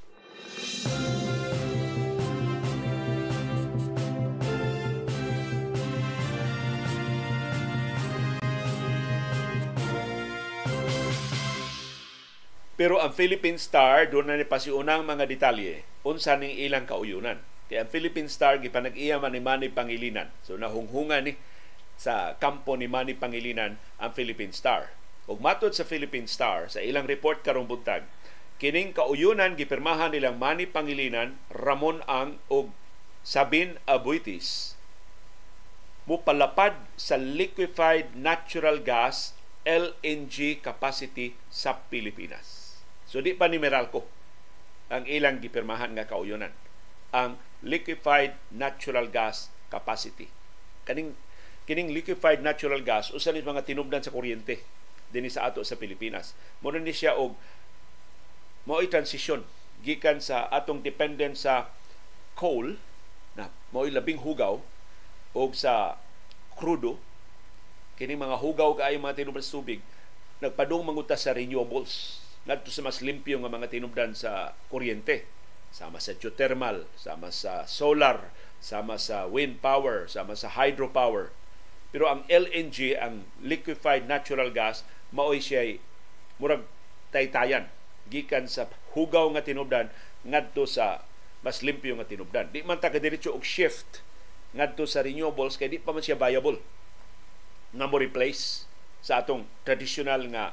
Pero ang Philippine Star, doon na ni pasiunang mga detalye, unsa ning ilang kauyunan. Kaya ang Philippine Star, gipanag-iya man ni Manny Pangilinan. So nahunghungan ni sa kampo ni Manny Pangilinan ang Philippine Star. Ug matod sa Philippine Star, sa ilang report karong buntag, kining kauyunan gipirmahan nilang Manny Pangilinan, Ramon Ang ug Sabin Abuitis. mupalapad sa liquefied natural gas LNG capacity sa Pilipinas. So di pa ni Meralco ang ilang gipirmahan nga kauyonan, ang liquefied natural gas capacity. Kining liquefied natural gas usa ni mga tinubdan sa kuryente dinhi sa ato sa Pilipinas. Mao ni siya og mao'y transisyon gikan sa atong dependent sa coal na mao'y labing hugaw og sa krudo, kining mga hugaw kaayo mga tinubdan sa tubig, nagpadung manguta sa renewables ngadto sa mas limpyo nga mga tinubdan sa kuryente, sama sa geothermal, sama sa solar, sama sa wind power, sama sa hydropower. Pero ang LNG, ang liquefied natural gas, mao'y siya murag taytayan gikan sa hugaw nga tinubdan ngadto sa mas limpyo nga tinubdan. Di man ta kadiretso og shift ngadto sa renewables kay di pa man siya viable nga mo replace sa atong traditional nga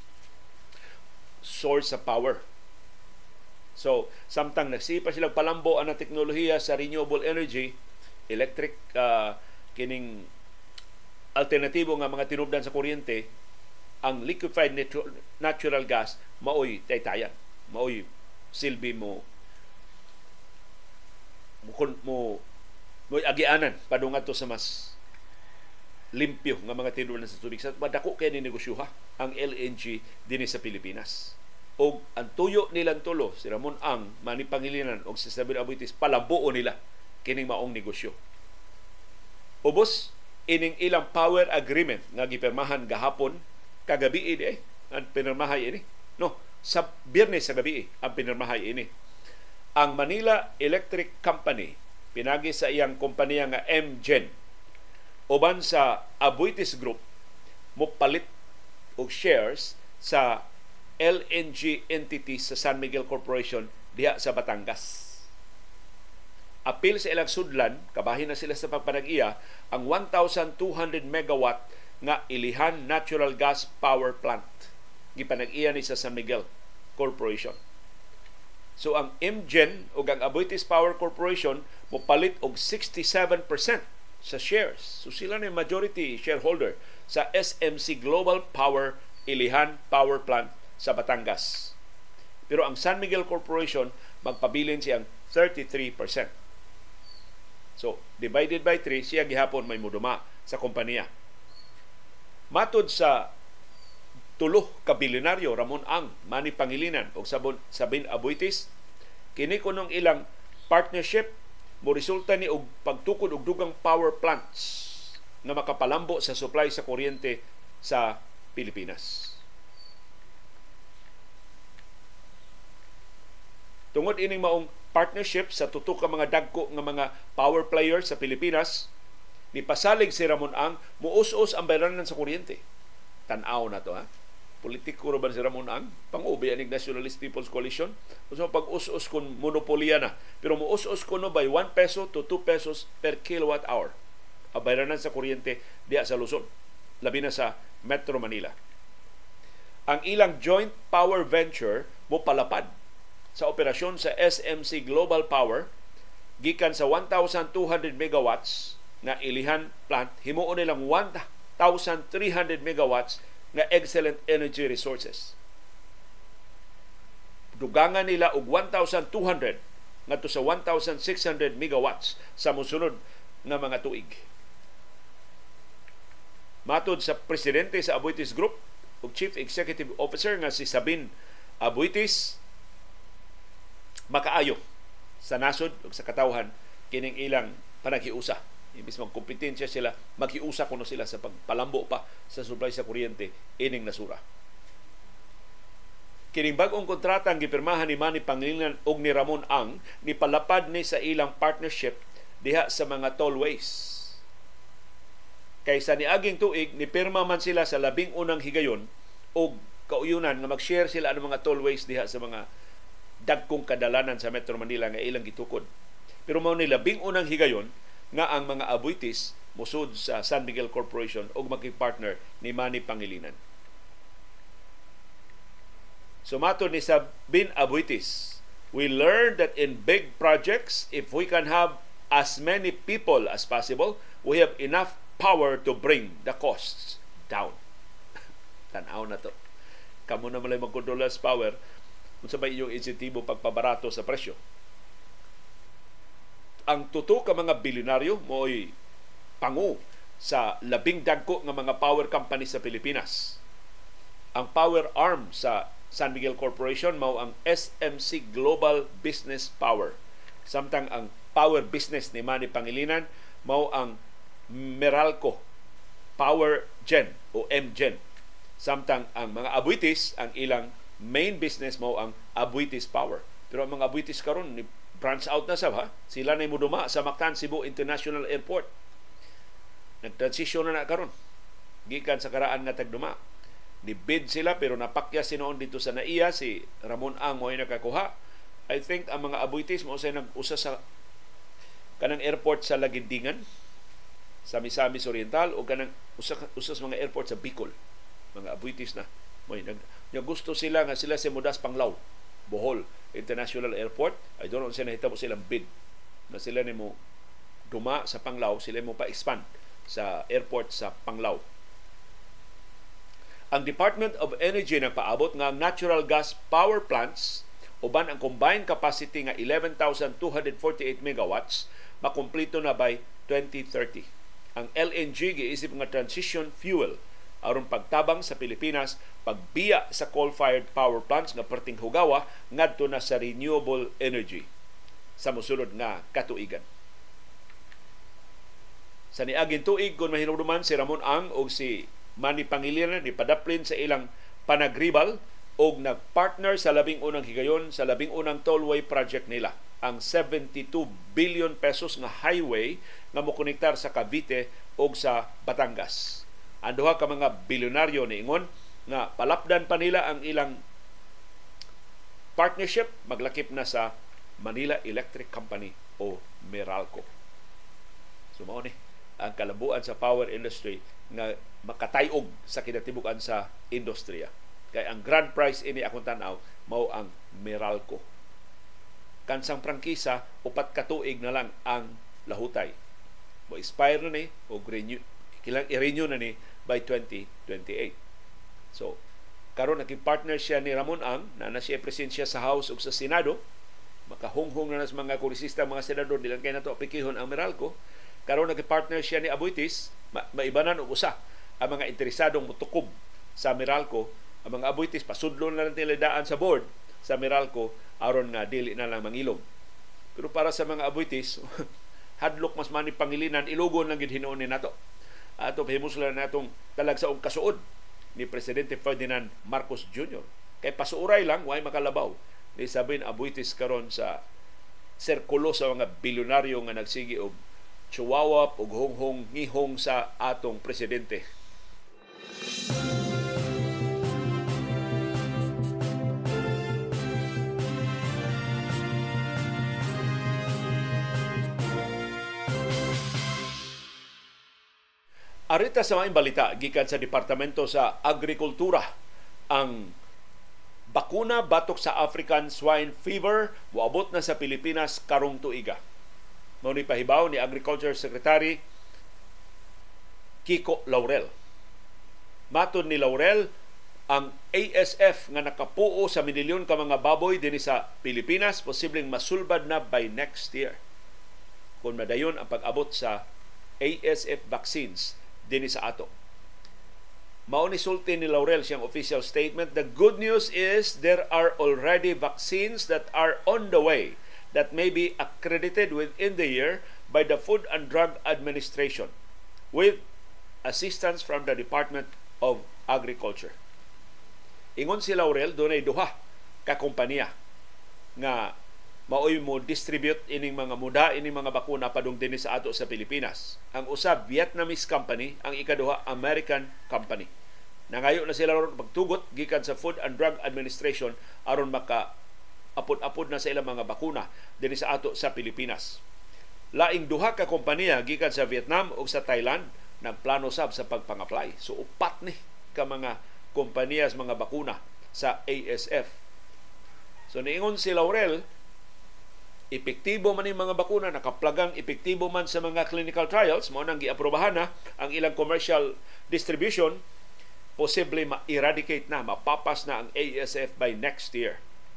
source of power. So, samtang nagsipa silang palambo ang teknolohiya sa renewable energy, electric, kining alternatibo nga mga tinubdan sa kuryente, ang liquefied natural gas maoy taytayan, maoy silbi mo agianan padung adto sa mas limpyo nga mga tinubdan sa tubig. Sa madako kay ni negosyo ang LNG dinhi sa Pilipinas. Og ang tuyo nilang tulo, si Ramon Ang, Manny Pangilinan og si Sabin Abuitis, palabuo nila kining maong negosyo. Ubos ining ilang power agreement nga gipirmahan gahapon kagabi ini ang pinirmahay ini. No, sa Biyernes sa gabi ang pinirmahay ini. Ang Manila Electric Company pinagi sa iyang kompanya nga MGen uban sa Abuitis Group mopalit og shares sa LNG entity sa San Miguel Corporation diha sa Batangas. Apil sa ilang sudlan, kabahin na sila sa pagpanag-iya, ang 1,200 megawatt nga Ilihan Natural Gas Power Plant. Gipanag-iya ni sa San Miguel Corporation. So ang MGen o ang Abuitis Power Corporation mopalit og 67% sa shares. So sila na majority shareholder sa SMC Global Power Ilihan Power Plant sa Batangas. Pero ang San Miguel Corporation magpabilin siyang 33%. So, divided by 3, siya gihapon may muduma sa kompanya. Matod sa tulo ka bilyonaryo, Ramon Ang, Manny Pangilinan o Sabin Abuitis, kini kunong ilang partnership mo resulta ni og pagtukod og dugang power plants na makapalambo sa supply sa kuryente sa Pilipinas. Tungod ining maong partnership sa tutok ka mga dagko nga mga power players sa Pilipinas, ni pasalig si Ramon Ang, muus-us ang bayranan sa kuryente. Tan-aw na to, ha? Politiko ba si Ramon Ang? Pang-ubi aning Nationalist People's Coalition. Kung pag-us-us kung monopolya na. Pero muus-us ko no by 1 peso to 2 pesos per kilowatt hour ang bayranan sa kuryente diya sa Luzon, labi na sa Metro Manila. Ang ilang joint power venture mo palapad sa operasyon sa SMC Global Power gikan sa 1,200 megawatts na Ilihan plant, himuon nilang 1,300 megawatts na excellent energy resources. Dugangan nila og 1,200 ngadto sa 1,600 megawatts sa mosunod nga mga tuig. Matod sa presidente sa Abuitis Group ug Chief Executive Officer nga si Sabin Abuitis, makaayo sa nasod ug sa katawhan kining ilang panaghiusa. Imbis magkompetensya sila, maghiusa kuno sila sa pagpalambo pa sa supply sa kuryente ining nasura. Kining bag-ong kontrata ang gipirmahan ni Manny Pangilinan ug ni Ramon Ang ni palapad ni sa ilang partnership diha sa mga tollways. Kaysa ni aging tuig ni pirma man sila sa 11 higayon og kauyunan nga mag-share sila ang mga tollways diha sa mga dagkong kadalanan sa Metro Manila nga ilang gitukod. Pero mao ni 11 higayon nga ang mga Abuitis musud sa San Miguel Corporation og magki-partner ni Manny Pangilinan. So matod ni Sabin Abuitis, we learned that in big projects, if we can have as many people as possible, we have enough power to bring the costs down. Tanaw na to. Kamu na malay magkontrola sa power, kung sabay yung insentibo pagpabarato sa presyo. Ang tuto ka mga bilyonaryo mo'y pangu sa labing dagko ng mga power company sa Pilipinas. Ang power arm sa San Miguel Corporation mao ang SMC Global Business Power. Samtang ang power business ni Manny Pangilinan mao ang Meralco Power Gen o MGen. Samtang ang mga Abuitis, ang ilang main business mao ang Abuitis Power. Pero ang mga Abuitis karon ni branch out na sa sila na muduma sa Mactan Cebu International Airport. Nagtransition na karon gikan sa karaan nga tagduma. Ni-bid sila pero napakya sinoon dito sa NAIA si Ramon Ang mo'y nakakuha. I think ang mga Abuitis mo say nag-usa sa kanang airport sa Lagindingan sa Misamis Oriental o kanang usa sa mga airport sa Bicol. Mga Abuitis na. Mo'y gusto sila nga sila si Mudas Panglao, Bohol International Airport. I don't know kung nahitabo silang bid na sila ni mo duma sa Panglao, sila mo pa-expand sa airport sa Panglao. Ang Department of Energy nagpaabot nga ang natural gas power plants uban ang combined capacity nga 11,248 megawatts makumpleto na by 2030. Ang LNG giisip nga transition fuel aron pagtabang sa Pilipinas pagbiya sa coal-fired power plants nga perting hugawa ngadto na sa renewable energy sa mosunod nga katuigan. Sa niaging tuig kung mahinumduman si Ramon Ang o si Manny Pangilinan ni padaplin sa ilang panagribal o nagpartner sa labing unang higayon sa labing unang tollway project nila, ang 72 billion pesos nga highway nga mokonektar sa Cavite o sa Batangas. Ang duha ka mga bilyonaryo niingon nga palapdan pa nila ang ilang partnership maglakip na sa Manila Electric Company o Meralco. So mao ni ang kalabuan sa power industry nga makatayog sa kinatibukan sa industriya. Kay ang grand prize ini akong tanaw mao ang Meralco. Kansang prangkisa upat ka tuig na lang ang lahutay. Mo expire na ni o kilang i-renew na ni by 2028. So karon naging-partner siya ni Ramon Ang na siya presensya sa House ug sa Senado. Makahunghong na sa mga kongresista, mga senador dilang kay nato aplikihon ang Meralco. Karon naging-partner siya ni Abuitis, maibanan og usa ang mga interesadong mutukob sa Meralco. Ang mga Abuitis pasudlo na lang daan sa board sa Meralco aron nga dili na lang mangilom. Pero para sa mga Abuitis, hadlok mas Manny Pangilinan, ilugon lang gid hinuon ni nato. Ato pahimuslan natong talagsaong kasuod ni Presidente Ferdinand Marcos Jr. Kay pasuuray lang way makalabaw ni sabin Abuitis karon sa sirkulo sa mga bilyonaryo nga nagsigi og chihuahua ug honghong ngihong sa atong presidente. Arita sa mga balita gikan sa Departamento sa Agrikultura, ang bakuna batok sa African Swine Fever moabot na sa Pilipinas karong tuiga. Mao ni pahibaw ni Agriculture Secretary Kiko Laurel. Matud ni Laurel, ang ASF nga nakapuo sa milyon ka mga baboy dinhi sa Pilipinas posibleng masulbad na by next year kung madayon ang pag-abot sa ASF vaccines dinhi sa ato. Mao ni sulti ni Laurel siyang official statement. The good news is there are already vaccines that are on the way that may be accredited within the year by the Food and Drug Administration with assistance from the Department of Agriculture. Ingon si Laurel, dunay duha ka kompanya nga maoy mo distribute ining mga muda, ining mga bakuna padung dinhi sa ato sa Pilipinas. Ang usa Vietnamese company, ang ikaduha American company. Nangayo na sila ron magtugot gikan sa Food and Drug Administration aron maka apod-apod na sa ilang mga bakuna dinhi sa ato sa Pilipinas. Laing duha ka kompanya gikan sa Vietnam ug sa Thailand nagplano sab sa pagpang-apply. So upat ni ka mga kompanyas mga bakuna sa ASF. So niingon si Laurel, epektibo man yung mga bakuna, nakaplagang epektibo man sa mga clinical trials, mao nang giaprobahan na ang ilang commercial distribution, posible ma-eradicate na, mapapas na ang ASF by next year.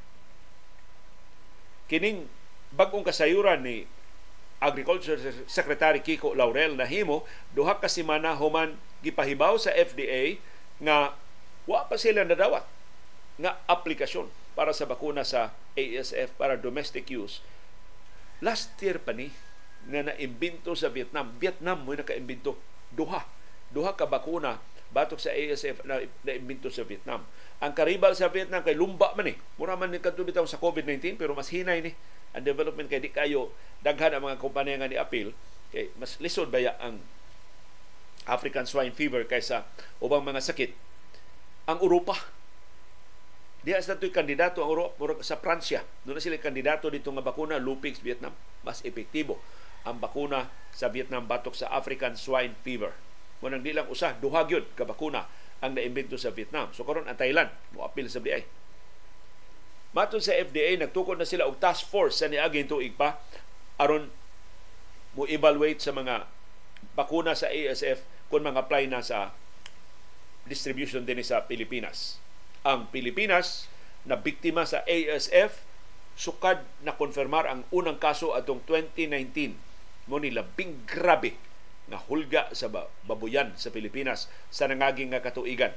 Kining bagong kasayuran ni Agriculture Secretary Kiko Laurel nahimo duha ka semana human gipahibaw sa FDA nga wa pa sila nadawat nga aplikasyon para sa bakuna sa ASF para domestic use. Last year pa ni nga naimbento sa Vietnam. Vietnam mo nakaimbento duha ka bakuna batok sa ASF na naimbento sa Vietnam. Ang karibal sa Vietnam kay lumba man eh. Mura man ni kadto bitaw sa COVID-19 pero mas hinay ni ang development kay di kayo daghan ang mga kompanya nga ni-appeal kay mas lisod baya ang African swine fever kaysa ubang mga sakit. Ang Europa, diha sa to'y kandidato ang Europa sa Pransya. Doon na sila kandidato dito nga bakuna, Lupix, Vietnam. Mas epektibo ang bakuna sa Vietnam batok sa African swine fever. Munang di lang usa, duha gyud ka bakuna ang naimbento sa Vietnam. So karon ang Thailand mo appeal sa FDA. Matod sa FDA, nagtukod na sila og task force sa niaging tuig pa aron mo evaluate sa mga bakuna sa ASF kung mga apply na sa distribution din sa Pilipinas. Ang Pilipinas na biktima sa ASF sukad na konfirmar ang unang kaso atong 2019 mo ni labing grabe nga hulga sa babuyan sa Pilipinas sa nangaging nga katuigan.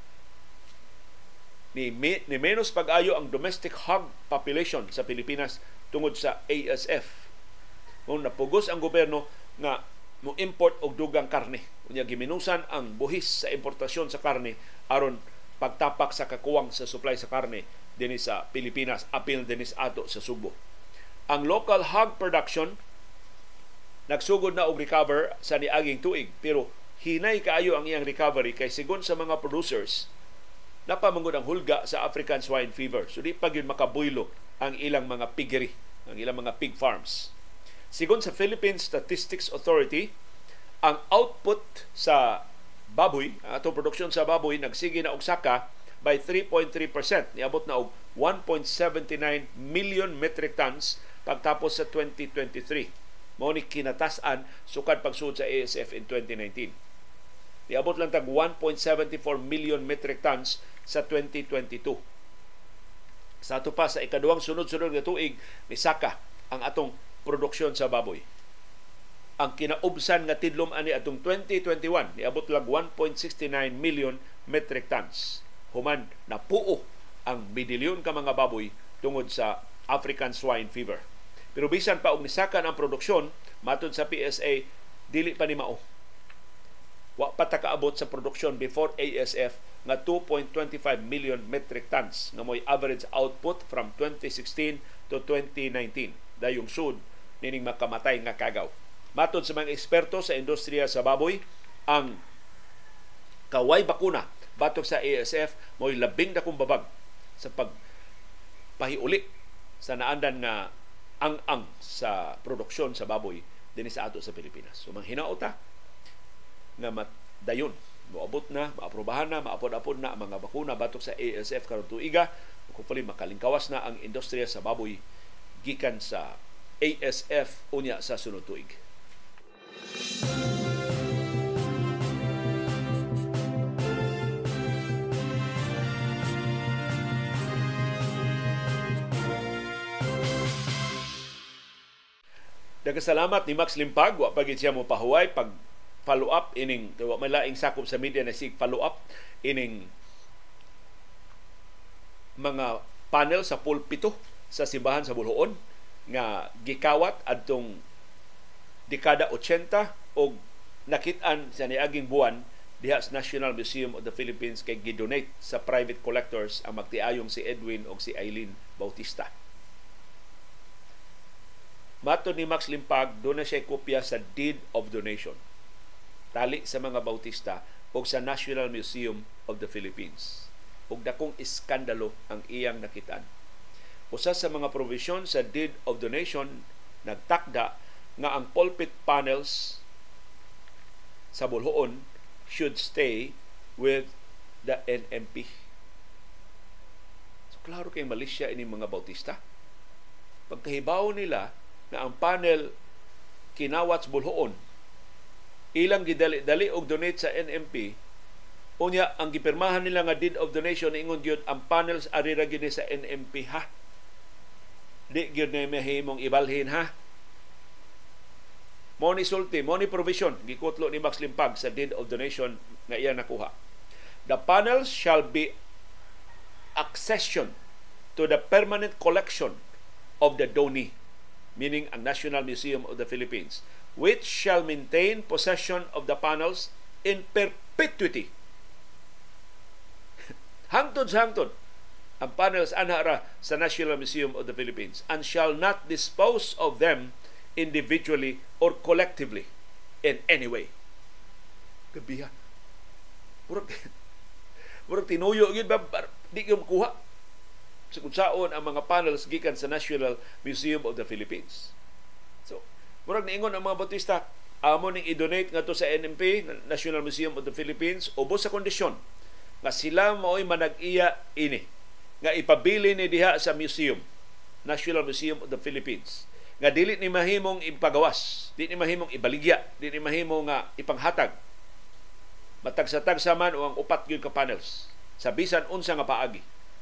Ni menos pag-ayo ang domestic hog population sa Pilipinas tungod sa ASF. Kung napugos ang gobyerno nga mo import og dugang karne, unya giminusan ang buhis sa importasyon sa karne aron pagtapak sa kakuwang sa supply sa karne dinhi sa Pilipinas, apil dinhi ato sa Subo. Ang local hog production nagsugod na og recover sa niaging tuig pero hinay kaayo ang iyang recovery kay sigon sa mga producers napamangod ang hulga sa African swine fever. So di pa gyud makabuylo ang ilang mga piggery, ang ilang mga pig farms. Sigon sa Philippine Statistics Authority, ang output sa baboy, atong produksyon sa baboy nagsige na og saka by 3.3%. Niabot na og 1.79 million metric tons pagtapos sa 2023. Mao ni kinatasan sukad pagsud sa ASF in 2019. Niabot lang tag 1.74 million metric tons sa 2022. Sa ato pa sa ikaduhang sunod-sunod nga tuig ni saka ang atong produksyon sa baboy. Ang kinaubsan nga tidlom ani atong 2021 niabot lang 1.69 million metric tons. Human napuo ang midilyon ka mga baboy tungod sa African swine fever. Pero bisan pa og nisakan ang produksyon, matod sa PSA, dili pa ni mao. Wa pa ta kaabot sa produksyon before ASF nga 2.25 million metric tons nga mo'y average output from 2016 to 2019. Dayong sud nining makamatay nga kagaw. Matod sa mga eksperto sa industriya sa baboy, ang kaway bakuna batok sa ASF mo'y labing dakong babag sa pagpahiuli sa naandan nga ang sa produksyon sa baboy dinhi sa ato sa Pilipinas. So manghinaota nga dayon moabot na, maaprobahan na, maapod-apod na ang mga bakuna batok sa ASF karon tuiga. Hopefully makalingkawas na ang industriya sa baboy gikan sa ASF unya sa sunod tuig. Daghang ni Max Limpag, wa pa gid siya mo pahuway pag follow up ining wa may laing sakop sa media na sig follow up ining mga panel sa pulpito sa simbahan sa Buluon nga gikawat adtong dekada 80 og nakit-an sa niaging buwan diha sa National Museum of the Philippines kay gidonate sa private collectors ang magtiayong si Edwin o si Eileen Bautista. Matod ni Max Limpag, doon na siya kopya sa Deed of Donation tali sa mga Bautista o sa National Museum of the Philippines. Ug dakong iskandalo ang iyang nakitaan. Usa sa mga provision sa Deed of Donation nagtakda nga ang pulpit panels sa Buluon should stay with the NMP. So klaro kay Malaysia ini mga Bautista. Pagkahibaw nila na ang panel kinawat sa bulhoon, ilang gidali-dali og donate sa NMP, unya ang gipirmahan nila nga deed of donation ingon gyud ang panels ari ra gyud sa NMP ha. Di gyud na mahimong ibalhin ha. Mo ni sulti, mo ni provision gikutlo ni Max Limpag sa deed of donation nga iya nakuha. The panels shall be accession to the permanent collection of the donee, meaning ang National Museum of the Philippines, which shall maintain possession of the panels in perpetuity. Hangtod sa hangtod, ang panels anara sa National Museum of the Philippines and shall not dispose of them individually or collectively in any way. Gabiha. Murag tinuyo yun ba? Di yung kuha. So, kung saan ang mga panels gikan sa National Museum of the Philippines. So, murag niingon ang mga Bautista, amo ning i-donate nga to sa NMP, National Museum of the Philippines, ubos sa kondisyon nga sila mao'y manag-iya ini, nga ipabili ni diha sa museum, National Museum of the Philippines, nga dili ni mahimong ipagawas, di ni mahimong ibaligya, di ni mahimong nga ipanghatag. Matag-sa-tagsa man o ang upat gyud ka panels sa bisan unsa nga paagi.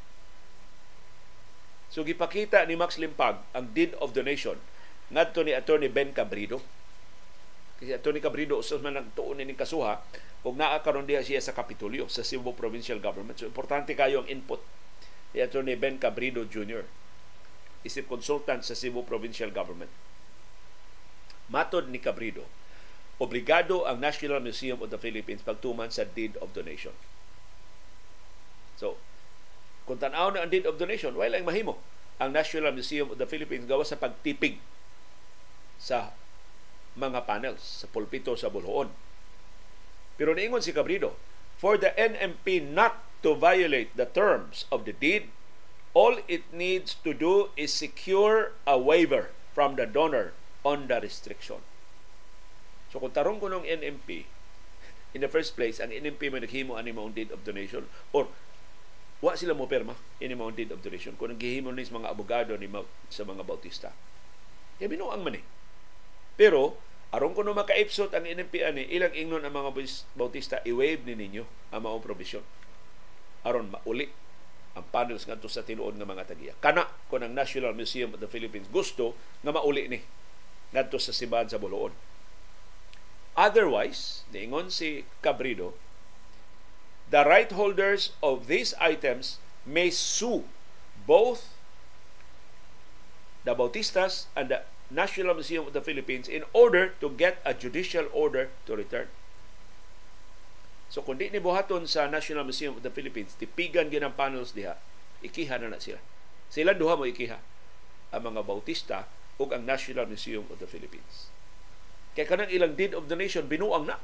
So gipakita ni Max Limpag ang deed of donation ngadto ni Attorney Ben Cabrido. Kasi Attorney Cabrido usas man nagtuon ni kasuha ug naa karon diha siya sa Kapitolyo sa Cebu Provincial Government. So importante kayo ang input ni Attorney Ben Cabrido Jr. isip consultant sa Cebu Provincial Government. Matod ni Cabrido, obligado ang National Museum of the Philippines pagtuman sa deed of donation. So, kung tanaw na ang deed of donation, wala ang mahimo ang National Museum of the Philippines gawa sa pagtipig sa mga panels, sa pulpito, sa bulhoon. Pero niingon si Cabrido, for the NMP not to violate the terms of the deed, all it needs to do is secure a waiver from the donor on the restriction. So kung tarong ko ng NMP, in the first place, ang NMP may naghimo ani maong deed of donation or wa sila mo perma ini maong deed of donation kung naghihimo ni mga abogado ni sa mga Bautista. Kaya binuang man eh. Pero, aron ko no makaipsot ang NMP ani, ilang ingnon ang mga Bautista, i-waive ni ninyo ang maong provision. Aron mauli ang panels ngadto sa tinuod nga mga tagiya. Kana kung ang National Museum of the Philippines gusto nga mauli ni ngadto sa simbahan sa Buluon. Otherwise, niingon si Cabrido, the right holders of these items may sue both the Bautistas and the National Museum of the Philippines in order to get a judicial order to return. So kung di ni buhaton sa National Museum of the Philippines, tipigan gyud ang panels diha, ikiha na sila. Sila duha mo ikiha, ang mga Bautista ug ang National Museum of the Philippines. Kaya kanang ilang deed of donation binuang na.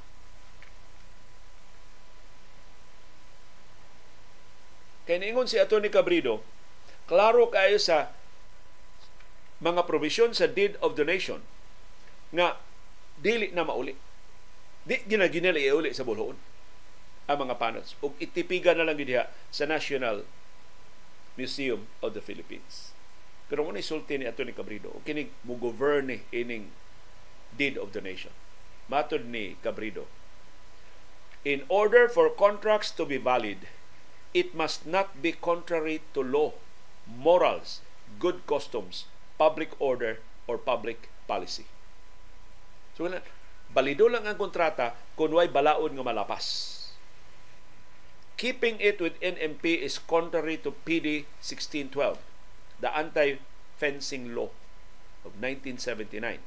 Kaya niingon si Atty. Cabrido, klaro kayo sa mga provision sa deed of donation nga dili na mauli. Di ginaginala iuli sa bulhoon ang mga panels. Ug itipigan na lang diha sa National Museum of the Philippines. Pero muna isulti ni Atty. Cabrido, o kinig mo govern ining deed of donation. Matod ni Cabrido, in order for contracts to be valid, it must not be contrary to law, morals, good customs, public order, or public policy. So, balido lang ang kontrata kung way balaod nga malapas. Keeping it with NMP is contrary to PD 1612, the anti-fencing law of 1979.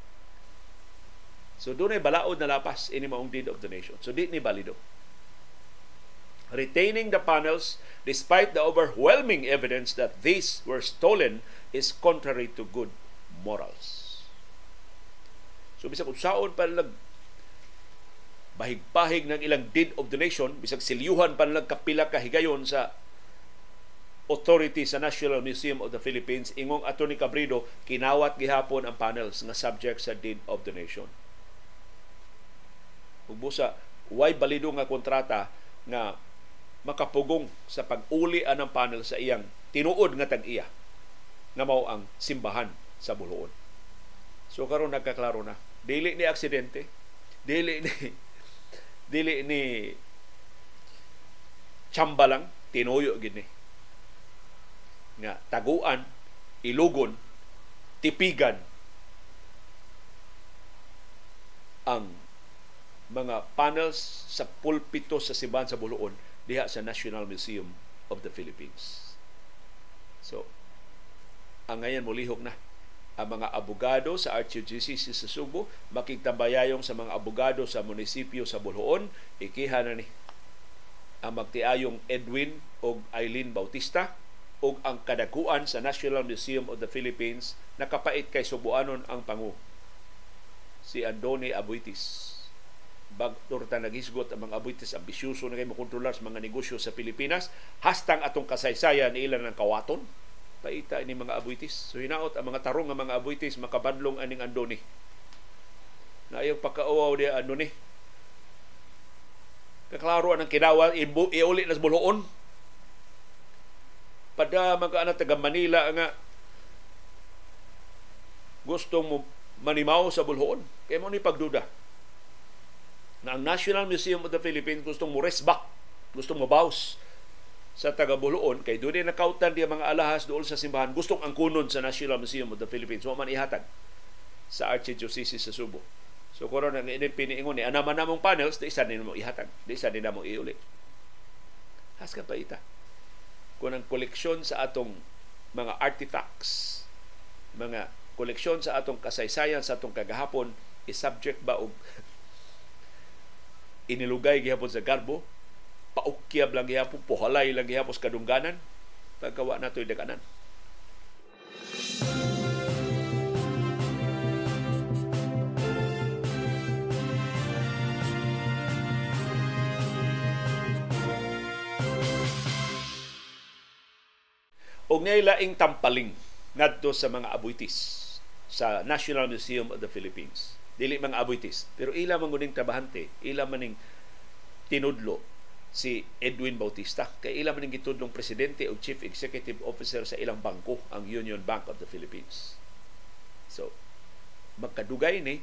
So doon ay balaod na lapas ini maong deed of donation. So di ni balido. Retaining the panels despite the overwhelming evidence that these were stolen is contrary to good morals. So bisag usaon pa lang bahig-bahig ng ilang deed of donation, bisag silyuhan pa lang kapila ka higayon sa authority sa National Museum of the Philippines, ingong Atty. Cabrido, kinawat gihapon ang panels nga subject sa deed of donation. Ug busa way balido nga kontrata nga makapugong sa pag-uli ng panel sa iyang tinuod nga tag-iya. nga mao ang simbahan sa Buloon. So karon nagkaklaro na. Dili ni aksidente, dili ni tsamba lang, tinuyo gid ni. Nga taguan, ilugon, tipigan ang mga panels sa pulpito sa simbahan sa Buloon diha sa National Museum of the Philippines. So, ang ngayon mulihok na ang mga abogado sa Archdiocese sa Subo, makigtambayayong sa mga abogado sa munisipyo sa Buloon, ikiha na ni ang magtiayong Edwin o Eileen Bautista o ang kadakuan sa National Museum of the Philippines nakapait kay Subuanon ang pangu si Andoni Abuitis. Bagtorta nagisgot ang mga Abuitis, ambisyoso na kayo makontrolar sa mga negosyo sa Pilipinas, hastang atong kasaysayan ilan ng kawaton paita ini mga Abuitis. So hinaot ang mga tarong ng mga Abuitis makabadlong aning Andoni na ayong pagkauaw ni Andoni. Kaklaro ang kinawa, iuli na sa Buloon. Pada mga taga Manila nga gustong mo manimaw sa Buloon. Kaya mo ni pagduda na ang National Museum of the Philippines gustong mo resback, gustong mo bawas sa taga Buloon. Kaya doon ay nakautan diya mga alahas doon sa simbahan. Gustong angkunon sa National Museum of the Philippines. So man ihatag sa Archdiocese sa Subo. So kung ang piniingon ni anaman namong panels, di isa din mo ihatag, di isa din namong iuli. Haska pa ita. Kung ang koleksyon sa atong mga artifacts, mga koleksyon sa atong kasaysayan sa atong kagahapon is subject ba og inilugay gihapon sa garbo, paukyab lang gihapon, puhalay lang gihapon sa kadungganan, pagkawa na ito'y daganan. Og niya'y laing tampaling ngadto sa mga Abuitis sa National Museum of the Philippines. Dili mga Abuitis, pero ila man guning trabahante, ila maning tinudlo si Edwin Bautista, kay ila maning gitudlong presidente o chief executive officer sa ilang bangko, ang Union Bank of the Philippines. So, magkadugay ni,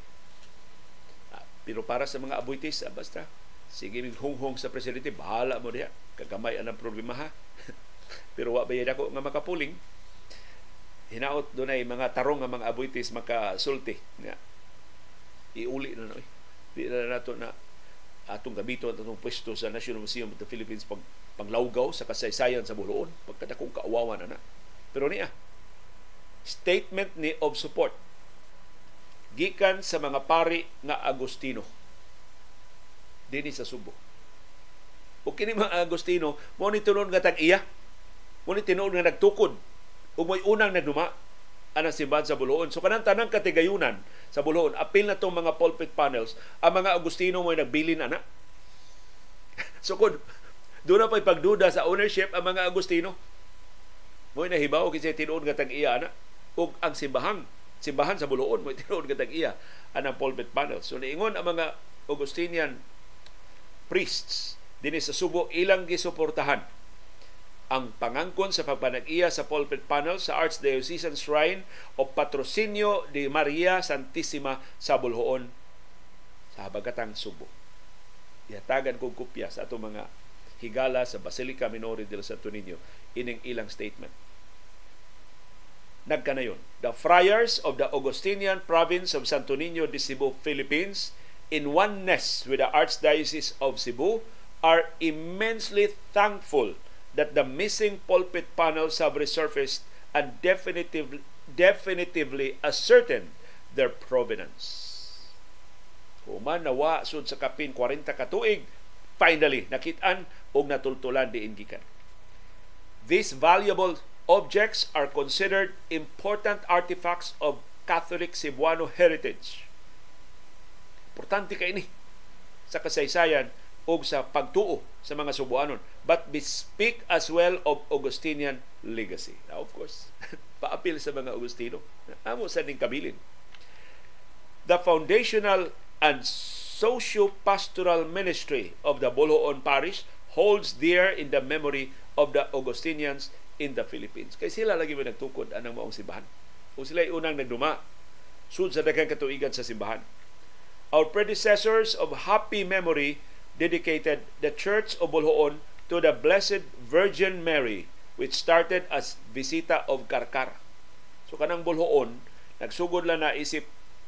pero para sa mga Abuitis, basta, sige hung-hung sa presidente, bahala mo diya, kagamay ang problema ha. Pero wa bayad ako nga makapuling, hinaot doon ay mga tarong nga mga Abuitis makasulti nga iuli na noy. Di na nato na atong gamiton atong pwesto sa National Museum of the Philippines panglawgaw sa kasaysayan sa Buloon pagkadakong kaawawan na. Pero niya statement ni of support gikan sa mga pari nga Agustino dinhi sa Subo. O kini mga Agustino mo ni tunon nga tag-iya, mo ni tinuod nga nagtukod ug may unang nagduma anang simbahan sa Buloon. So kanang tanang katigayunan sa Buloon, apil na itong mga pulpit panels, ang mga Agustino mo nagbilin ana. So kung doon na pa'y pagduda sa ownership ang mga Agustino, mo nahibaw kasi tinuod nga tag-iya ana. Ug ang simbahan sa Buloon, mo tinuod nga tag-iya anang pulpit panels. So niingon ang mga Augustinian priests dinhi sa Subo, ilang gisuportahan ang pangangkon sa pagpanag-iya sa pulpit panel sa Archdiocesan Shrine o Patrocinio de Maria Santissima sa Buloon sa Habagatang Subo. Ihatagan kong kopya sa atong mga higala sa Basilica Minore del Santo Niño ining ilang statement. Nagkanayon, the friars of the Augustinian province of Santo Niño de Cebu, Philippines, in oneness with the Archdiocese of Cebu, are immensely thankful that the missing pulpit panels have resurfaced and definitively ascertained their provenance. Human nawa sud sa kapin 40 ka tuig, finally nakitaan og natultulan diin gikan. These valuable objects are considered important artifacts of Catholic Cebuano heritage. Importante kay ini sa kasaysayan o sa pagtuo sa mga Subuanon, but bespeak as well of Augustinian legacy. Now, of course, paapil sa mga Agustino. Amo sa ning kabilin. The foundational and socio-pastoral ministry of the Buloon Parish holds dear in the memory of the Augustinians in the Philippines. Kay sila lagi ba nagtukod anang maong simbahan. O sila unang nagduma sud sa daghang katuigan sa simbahan. Our predecessors of happy memory dedicated the Church of Bolhoon to the Blessed Virgin Mary, which started as Visita of Karkar. So kanang Bolhoon, nagsugod lang na isip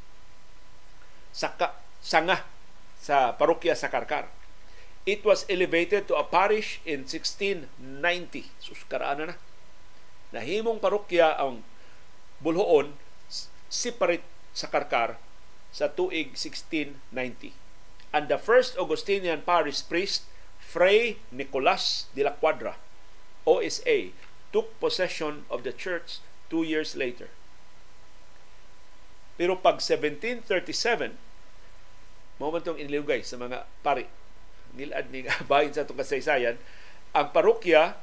sanga sa parokya sa Karkar. It was elevated to a parish in 1690. Sus, karaan na. Nahimong parokya ang Bolhoon, separate sa Karkar sa tuig 1690. And the first Augustinian parish priest, Fray Nicolas de la Cuadra, OSA, took possession of the church 2 years later. Pero pag 1737, mo man itong inilugay sa mga pari, nilad ni bahin sa itong kasaysayan, ang parokya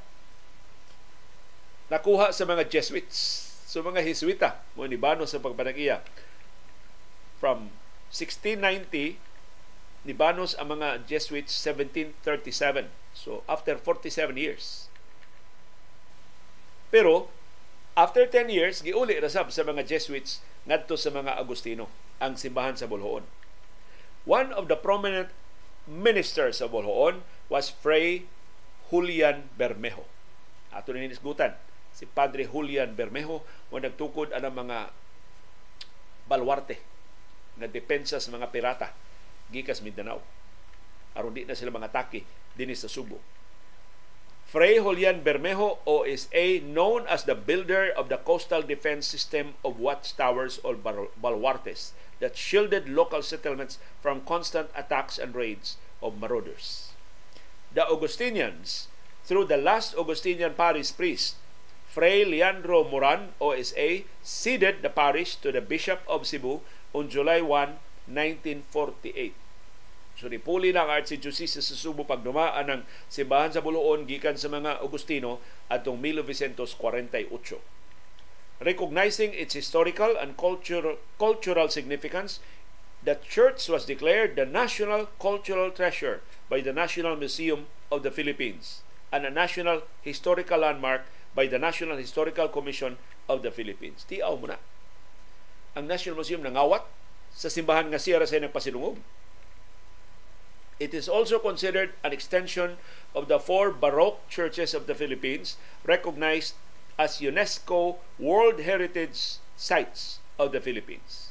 nakuha sa mga Jesuits, sa mga Jesuita, mo nibano sa pagpanagiya. From 1690, nibanos ang mga Jesuits 1737. So, after 47 years. Pero, after 10 years, giuli rasab sa mga Jesuits ngadto sa mga Agustino ang simbahan sa Bolhoon. One of the prominent ministers of Bolhoon was Fray Julian Bermejo. Ato na ninisgutan, si Padre Julian Bermejo mo nagtukod ang mga balwarte na depensa sa mga pirata gikas Mindanao. Aron di na sila mga atake dinhi sa Subo. Fray Julian Bermejo, OSA, known as the builder of the coastal defense system of watchtowers or baluartes that shielded local settlements from constant attacks and raids of marauders. The Augustinians, through the last Augustinian parish priest, Fray Leandro Moran, OSA, ceded the parish to the Bishop of Cebu on July 1, 1948. So nipuli na ang Archdiocese sa Subo pagdumaan ng simbahan sa Bolhoon gikan sa mga Agustino atong 1948. Recognizing its historical and cultural significance, the church was declared the National Cultural Treasure by the National Museum of the Philippines and a National Historical Landmark by the National Historical Commission of the Philippines. Tiaw mo na. Ang National Museum nangawat sa simbahan nga siya sa nagpasilungog. It is also considered an extension of the 4 Baroque churches of the Philippines, recognized as UNESCO World Heritage Sites of the Philippines.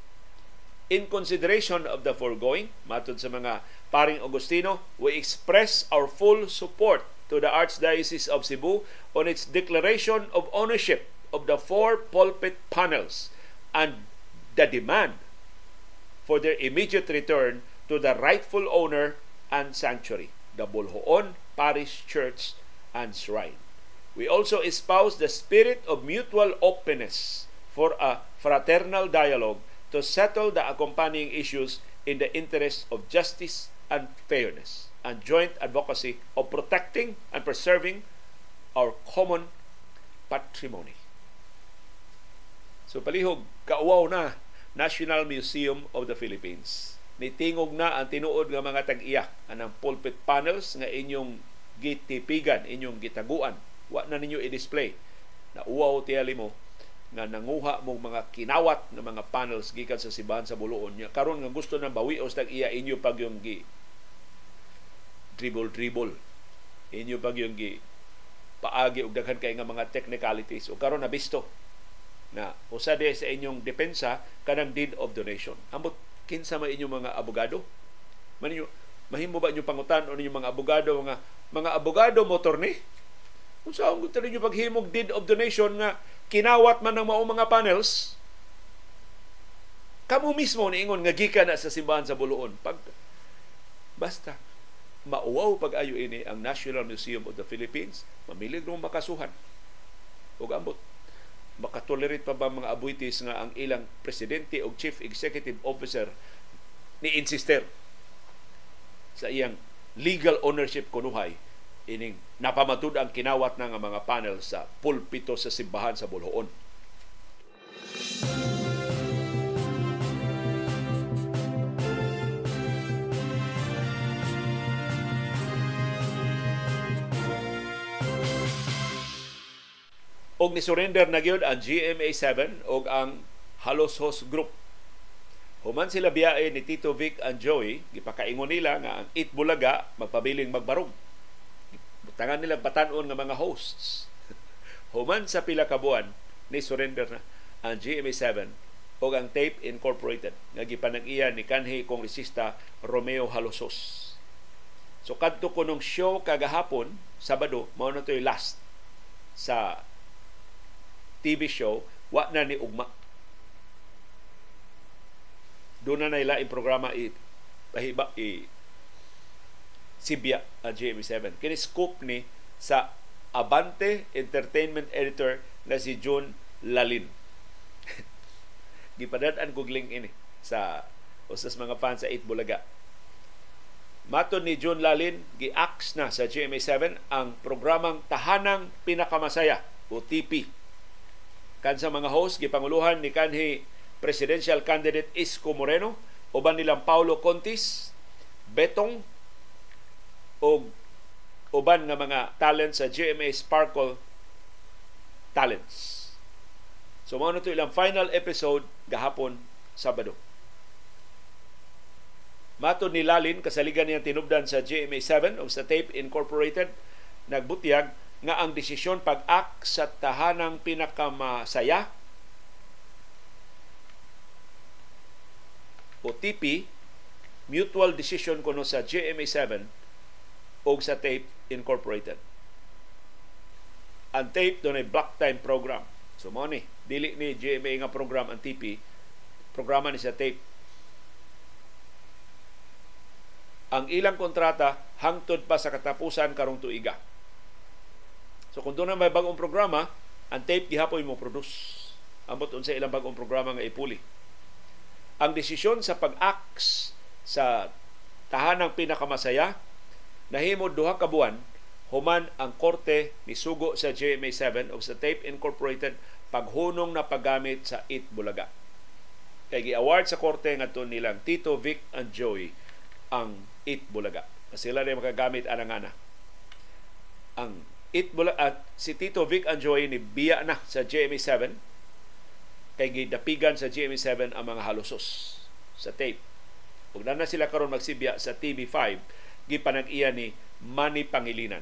In consideration of the foregoing, matod sa mga paring Agustino, we express our full support to the Archdiocese of Cebu on its declaration of ownership of the 4 pulpit panels and the demand for their immediate return to the rightful owner and sanctuary, the Bolhoon Parish Church and Shrine. We also espouse the spirit of mutual openness for a fraternal dialogue to settle the accompanying issues in the interest of justice and fairness, and joint advocacy of protecting and preserving our common patrimony. So palihog, kauwaw na National Museum of the Philippines. Nitingog na ang tinuod nga mga tag-iya anang pulpit panels nga inyong gitipigan, inyong gitaguan. Wa na ninyo i-display. Nauwaw tiyali mo nga nanguha mong mga kinawat na mga panels gikan sa simbahan sa Bolhoon. Karon nga gusto nang bawios tag-iya inyo pag yung dribble. Inyo pag yung paagi og daghan kay nga mga technicalities. O karon na bisto na usade sa inyong depensa kanang deed of donation. Ambot kinsa man inyong mga abogado? Mahimo ba inyong pangutan o inyong mga abogado, mga abogado motor ni? Kung saan gusto ninyo paghimog deed of donation nga kinawat man ng maong mga panels, kamo mismo niingon nga gikan na sa simbahan sa Bolhoon. Basta mauwaw pag-ayo ini ang National Museum of the Philippines, mamilig nung makasuhan. O ambot, makatolerate pa ba mga abuitis nga ang ilang presidente o chief executive officer ni insister sa iyang legal ownership kunuhay ining napamatud ang kinawat na nga mga panel sa pulpito sa simbahan sa Bolhoon. Og ni surrender na gyud ang GMA7 og ang Halos Host Group. Human sila biyae ni Tito Vic and Joey, gipakaingon nila nga ang Eat Bulaga magpabiling magbarog. Butangan nila batanon nga mga hosts. Human sa pila ka buwan ni surrender na ang GMA7 o ang Tape Incorporated nga gipanag-iya ni kanhi kongresista Romeo Halosos. So kadto ko nung show kagahapon, Sabado, mao na to'y last sa TV show, wa na ni ugma. Doon na nila yung programa Sibya ang GMA7. Kini scoop ni sa Abante Entertainment Editor na si John Lalin. Gipadadaan ko link ini sa usas mga fans sa 8 Bulaga. Maton ni John Lalin, gi-ax na sa GMA7 ang programang Tahanang Pinakamasaya o TP. Kan sa mga host, gipanguluhan ni kanhi presidential candidate Isko Moreno, uban nilang Paulo Contis, Betong, o uban nga mga talents sa GMA Sparkle Talents. So mao na ito ilang final episode gahapon Sabado. Mato ni Lalin, kasaligan niyang tinubdan sa GMA7 o sa Tape Incorporated, nagbutyag nga ang desisyon pag-act sa Tahanang Pinakamasaya o TP, mutual decision kuno sa GMA7 o sa Tape Incorporated. Ang Tape doon ay block time program. So mo ni, dili ni GMA nga program ang TP, programa ni sa Tape. Ang ilang kontrata hangtod pa sa katapusan karong tuiga. So kung doon na may bagong programa, ang Tape gihapon mo produce. Ambot unsa ilang bagong programa nga ipuli. Ang desisyon sa pag-act sa Tahanang Pinakamasaya nahimo duha ka buwan human ang korte ni sugo sa GMA7 o sa Tape Incorporated paghunong na paggamit sa 8 Bulaga. Kay gi-award sa korte ngadto nilang Tito Vic and Joey ang 8 Bulaga. Sila rin makagamit anang-ana. Ang 8 Bulaga at si Tito Vic and Joey ni biya na sa GMA7 kay gidapigan sa GMA7 ang mga halosos sa Tape. Ug na sila karon magsibya sa TV5 gipanag-iya ni Manny Pangilinan.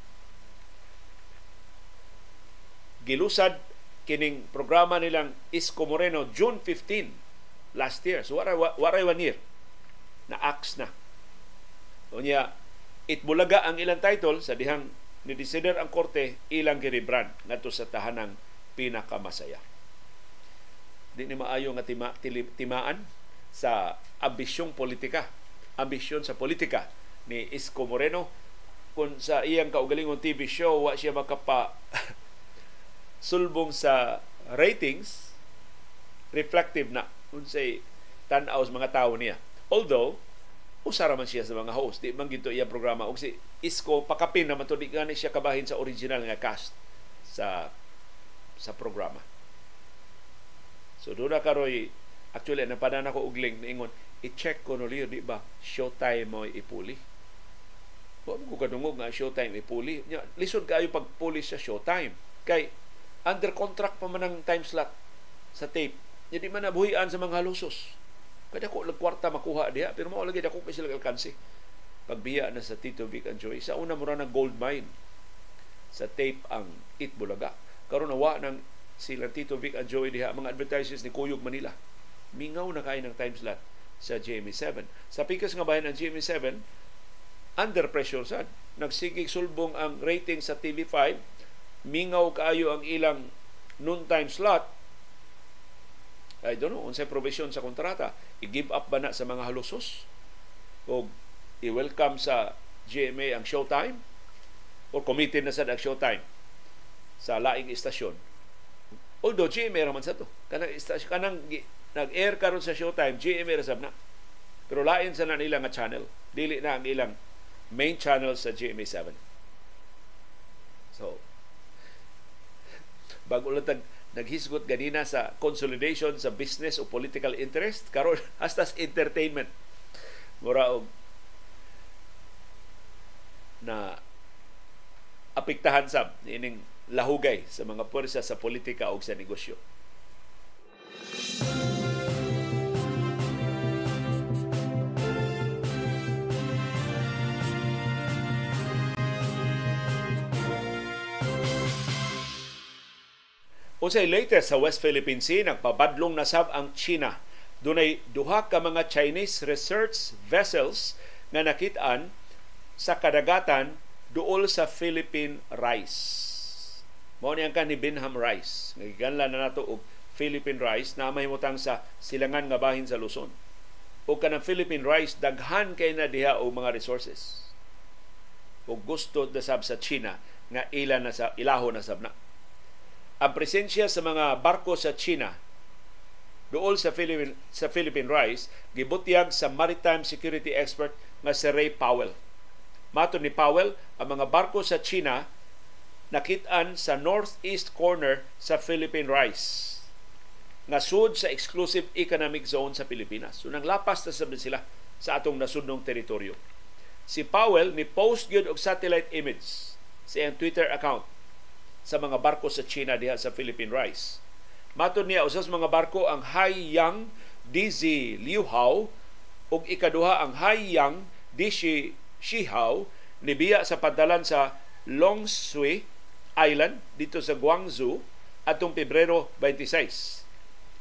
Gilusad kining programa nilang Isko Moreno June 15 last year. So waray 1 year na ax na. Unya 8 Bulaga ang ilang title sa dihang ni-decider ang korte ilang gi-rebrand ngadto sa Tahanang Pinakamasaya. Di ni maayo nga timaan sa ambisyong politika. Ambisyon sa politika ni Isko Moreno. Kung sa iyang kaugalingong TV show, wa siya makapa sulbong sa ratings, reflective na kung say tan-aw sa mga tao niya. Although, usara man siya sa mga host. Di man ginto iyang programa. O si Isko, pakapin naman to, di gani siya kabahin sa original nga cast sa programa. So doon na karoy, actually, napanan ako ugling na ingon, i-check ko no liyo, di ba, Showtime mo ipuli. Huwag ko kadungog nga Showtime ipuli. Lisod kayo pagpuli sa Showtime. Kay, under contract pa man ang time slot sa Tape. Hindi man nabuhian sa mga halusos. Kaya ako kwarta makuha diha, pero mao lagi ako kasi alkansi. Pagbiya na sa Tito Vic and Joey, sa una mura ng gold mine sa Tape ang 8 Bulaga. Karon nawa ng silang Tito Vic and Joey diha, mga advertisers ni Kuyog Manila. Mingaw na kayo ng time slot sa GMA7. Sa pikas nga bayan ng GMA7, under pressure sad. Nagsigig sulbong ang rating sa TV5, mingaw kaayo ang ilang noon time slot. I don't know, unsay provision sa kontrata. I-give up ba na sa mga halusos? O i-welcome sa GMA ang Showtime? O committed na sa ang Showtime sa laing istasyon? Although GMA raman sa to. Kanang nag-air karon sa Showtime, GMA rasab na. Pero lain sa na nila nga channel. Dili na ang ilang main channel sa GMA7. So, bago lang naghisgot ganina sa consolidation sa business o political interest, karon hasta sa entertainment. Mura og na apektahan sab ining lahugay sa mga puwersa sa politika o sa negosyo. Unsay latest sa West Philippine Sea, nagpabadlong na sab ang China. Dunay duha ka mga Chinese research vessels nga nakit-an sa kadagatan duol sa Philippine rice. Mao ni ang kan ni Binham Rice. Nagiganlan na nato og Philippine rice na mahimutang sa silangan nga bahin sa Luzon. O kanang Philippine rice daghan kay na diha og mga resources. O gusto na sab sa China nga ila na sa ilaho na sab na. Ang presensya sa mga barko sa China duol sa Philippine rice gibutyag sa maritime security expert nga si Ray Powell. Matud ni Powell, ang mga barko sa China nakit-an sa northeast corner sa Philippine rice nga sud sa exclusive economic zone sa Pilipinas. So nanglapas na sabi sila sa atong nasudnong teritoryo. Si Powell ni post gyud og satellite image sa iyang Twitter account sa mga barko sa China diha sa Philippine rice. Matud niya usas mga barko ang Haiyang DZ Liuhao ug ikaduha ang Haiyang DZ Shihao nibiya sa padalan sa Longshui Island dito sa Guangzhou atong Pebrero 26.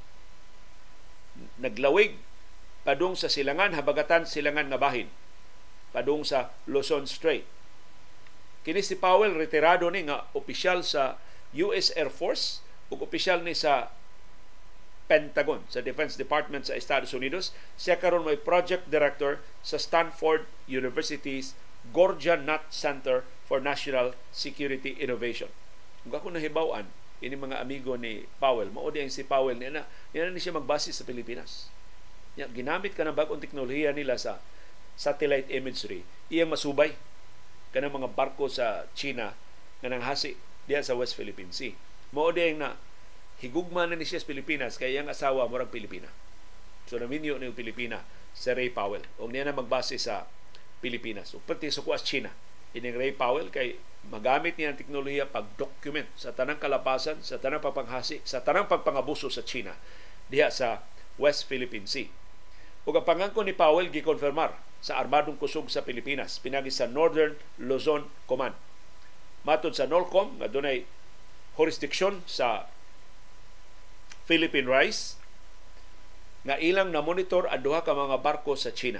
Naglawig padung sa silangan habagatan silangan nga bahin padung sa Luzon Strait. Kini si Powell retirado ni nga opisyal sa US Air Force ug opisyal ni sa Pentagon, sa Defense Department sa Estados Unidos. Siya karon may project director sa Stanford University's Gordon Nutt Center for National Security Innovation. Kung ako nahibaw-an, ini mga amigo ni Powell, mao di ang si Powell niya ni siya magbase sa Pilipinas. Ya, ginamit ka ng bagong teknolohiya nila sa satellite imagery, iyang masubay kanang mga barko sa China nga nanghasi diya sa West Philippine Sea. Mao di na higugma na ni siya sa Pilipinas kay iyang asawa murag Pilipina. So naminyo ni Pilipina si Ray Powell. O niya na magbase sa Pilipinas. So pati sa kuwas China. Ining Ray Powell kay magamit niya ang teknolohiya pag-document sa tanang kalapasan, sa tanang pagpanghasi, sa tanang pagpangabuso sa China diya sa West Philippine Sea. Ug ang pangangko ni Powell gikonfirmar sa Armadong Kusog sa Pilipinas pinagi sa Northern Luzon Command. Matod sa NORCOM nga dunay jurisdiksyon sa Philippine rice nga ilang na monitor ang duha ka mga barko sa China.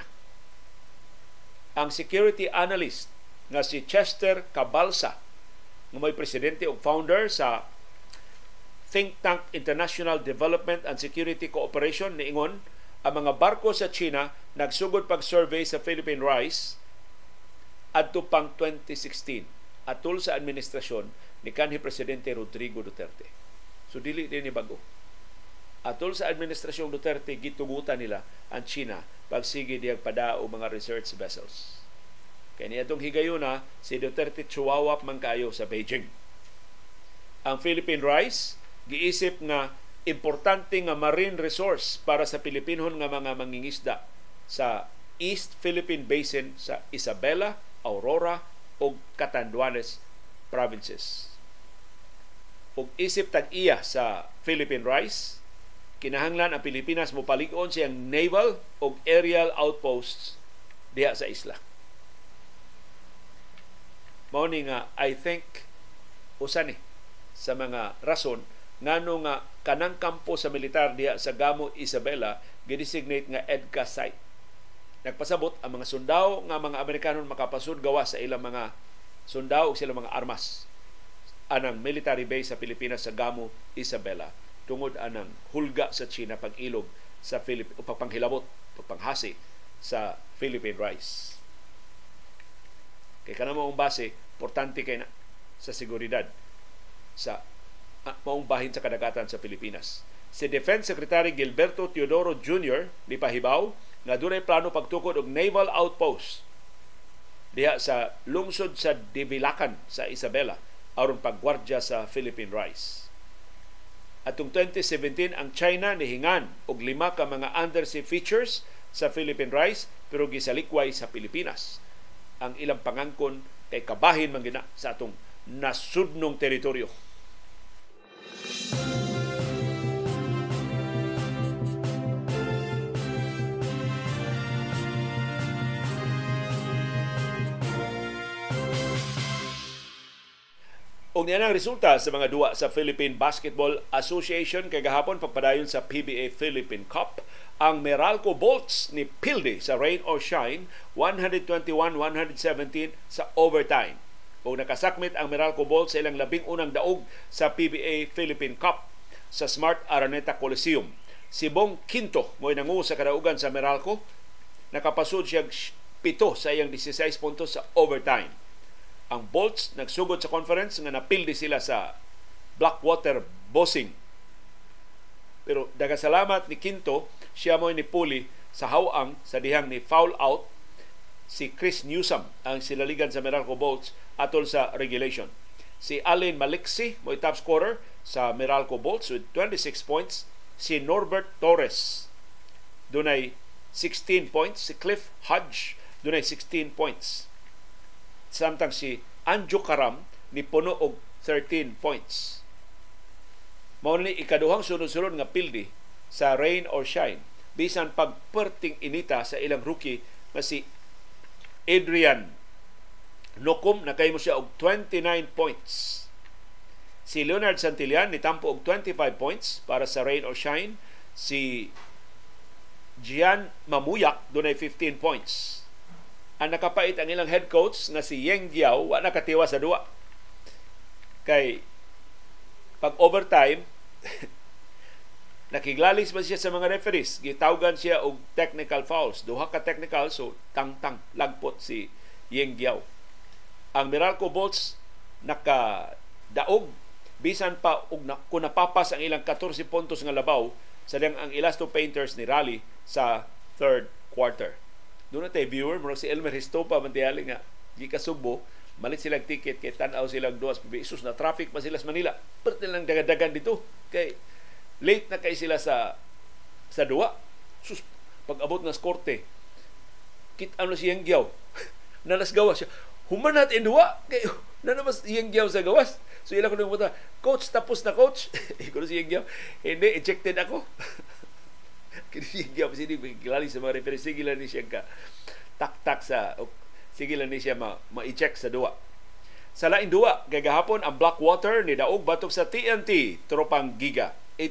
Ang security analyst nga si Chester Cabalsa nga may presidente o founder sa think tank International Development and Security Cooperation niingon ang mga barko sa China nagsugod pag-survey sa Philippine rice adto pang 2016 atol sa administrasyon ni kanhi Presidente Rodrigo Duterte. So dili din ni bago. Atol sa administrasyong Duterte gitugutan nila ang China pagsige diyang padao mga research vessels. Kaya niya itong higayuna si Duterte chuwawap man kayo sa Beijing. Ang Philippine rice giisip nga importante nga marine resource para sa Pilipinhon nga mga mangingisda sa East Philippine Basin sa Isabela, Aurora o Catanduanes provinces. Ug isip tag-iya sa Philippine rice, kinahanglan ang Pilipinas mo palig-on siyang naval o aerial outposts diha sa isla. Mao ni nga I think usa ni sa mga rason ngano nga kanang kampo sa militar diha sa Gamo Isabela gidesignate nga EDCA site. Nagpasabot ang mga sundao nga mga Amerikano makapasud gawas sa ilang mga sundao ug silang mga armas anang military base sa Pilipinas sa Gamo Isabela tungod anang hulga sa China pag-ilog sa pagpanghilabot, pagpanghasi sa Philippine rice. Kay kanang maong base, importante kay na sa seguridad sa maong bahin sa kadagatan sa Pilipinas. Si Defense Secretary Gilberto Teodoro Jr. ni pahibaw nga dunay plano pagtukod og naval outpost diha sa lungsod sa Divilacan sa Isabela aron pagwardya sa Philippine rice. Atong 2017 ang China nihingan og 5 ka mga undersea features sa Philippine rice pero gisalikway sa Pilipinas. Ang ilang pangangkon kay kabahin man gina sa atong nasudnong teritoryo. Og niyan ang resulta sa mga duwa sa Philippine Basketball Association kay gahapon pagpadayon sa PBA Philippine Cup. Ang Meralco Bolts ni Pilde sa Rain or Shine 121-117 sa overtime. O nakasakmit ang Meralco Bolts sa ilang labing unang daog sa PBA Philippine Cup sa Smart Araneta Coliseum. Si Bong Quinto mo'y nangu sa kadaugan sa Meralco. Nakapasud siya 7 sa iyang 16 puntos sa overtime. Ang Bolts nagsugod sa conference nga napildi sila sa Blackwater Bossing. Pero dagasalamat ni Quinto, siya mo'y nipuli sa hawang sa dihang ni foul out si Chris Newsom ang silaligan sa Meralco Bolts atol sa regulation. Si Allen Maliksi mo'y top scorer sa Meralco Bolts with 26 points. Si Norbert Torres dunay 16 points. Si Cliff Hodge dunay 16 points. Samtang si Anjo Karam ni puno og 13 points. Mao ni ikaduhang sunod-sunod nga pildi sa Rain or Shine bisan pagperting inita sa ilang rookie nga si Adrian Nokum. Nakahimo siya og 29 points. Si Leonard Santillan nitampo og 25 points para sa Rain or Shine. Si Gian Mamuyak dunay 15 points. Ang nakapait ang ilang head coach nga si Yeng Giao wa nakatiwa sa duwa. Kay pag overtime nakiglalis ba siya sa mga referees, gitawgan siya og technical fouls, duha ka technical, so tang-tang lagpot si Yeng Giao. Ang Meralco Bolts nakadaog bisan pa og kung napapas ang ilang 14 puntos nga labaw sa ang Elasto Painters ni rally sa third quarter. Doon na tayo viewer, murag si Elmer Histopa mantiyali nga di kasugbo, malit silang ticket kay tanaw silang duwas isus na traffic pa sila sa Manila. Pero lang dagadagan dito kay late na kay sila sa duwa. Sus, pag abot na korte, kit ano si Yeng Giao nanas gawas siya. Human natin duwa kay nanamas Yeng Giao sa gawas. So ilang ko nang puta, coach, tapos na coach. Iko si Yeng Giao, hindi, ejected ako. Kini Giao sini kilali sa mga referee, sige lang ni siya ka tak-tak sa sige lang ni siya ma-check sa duwa. Sa laing duwa, kay gahapon ang Blackwater ni daog batok sa TNT Tropang Giga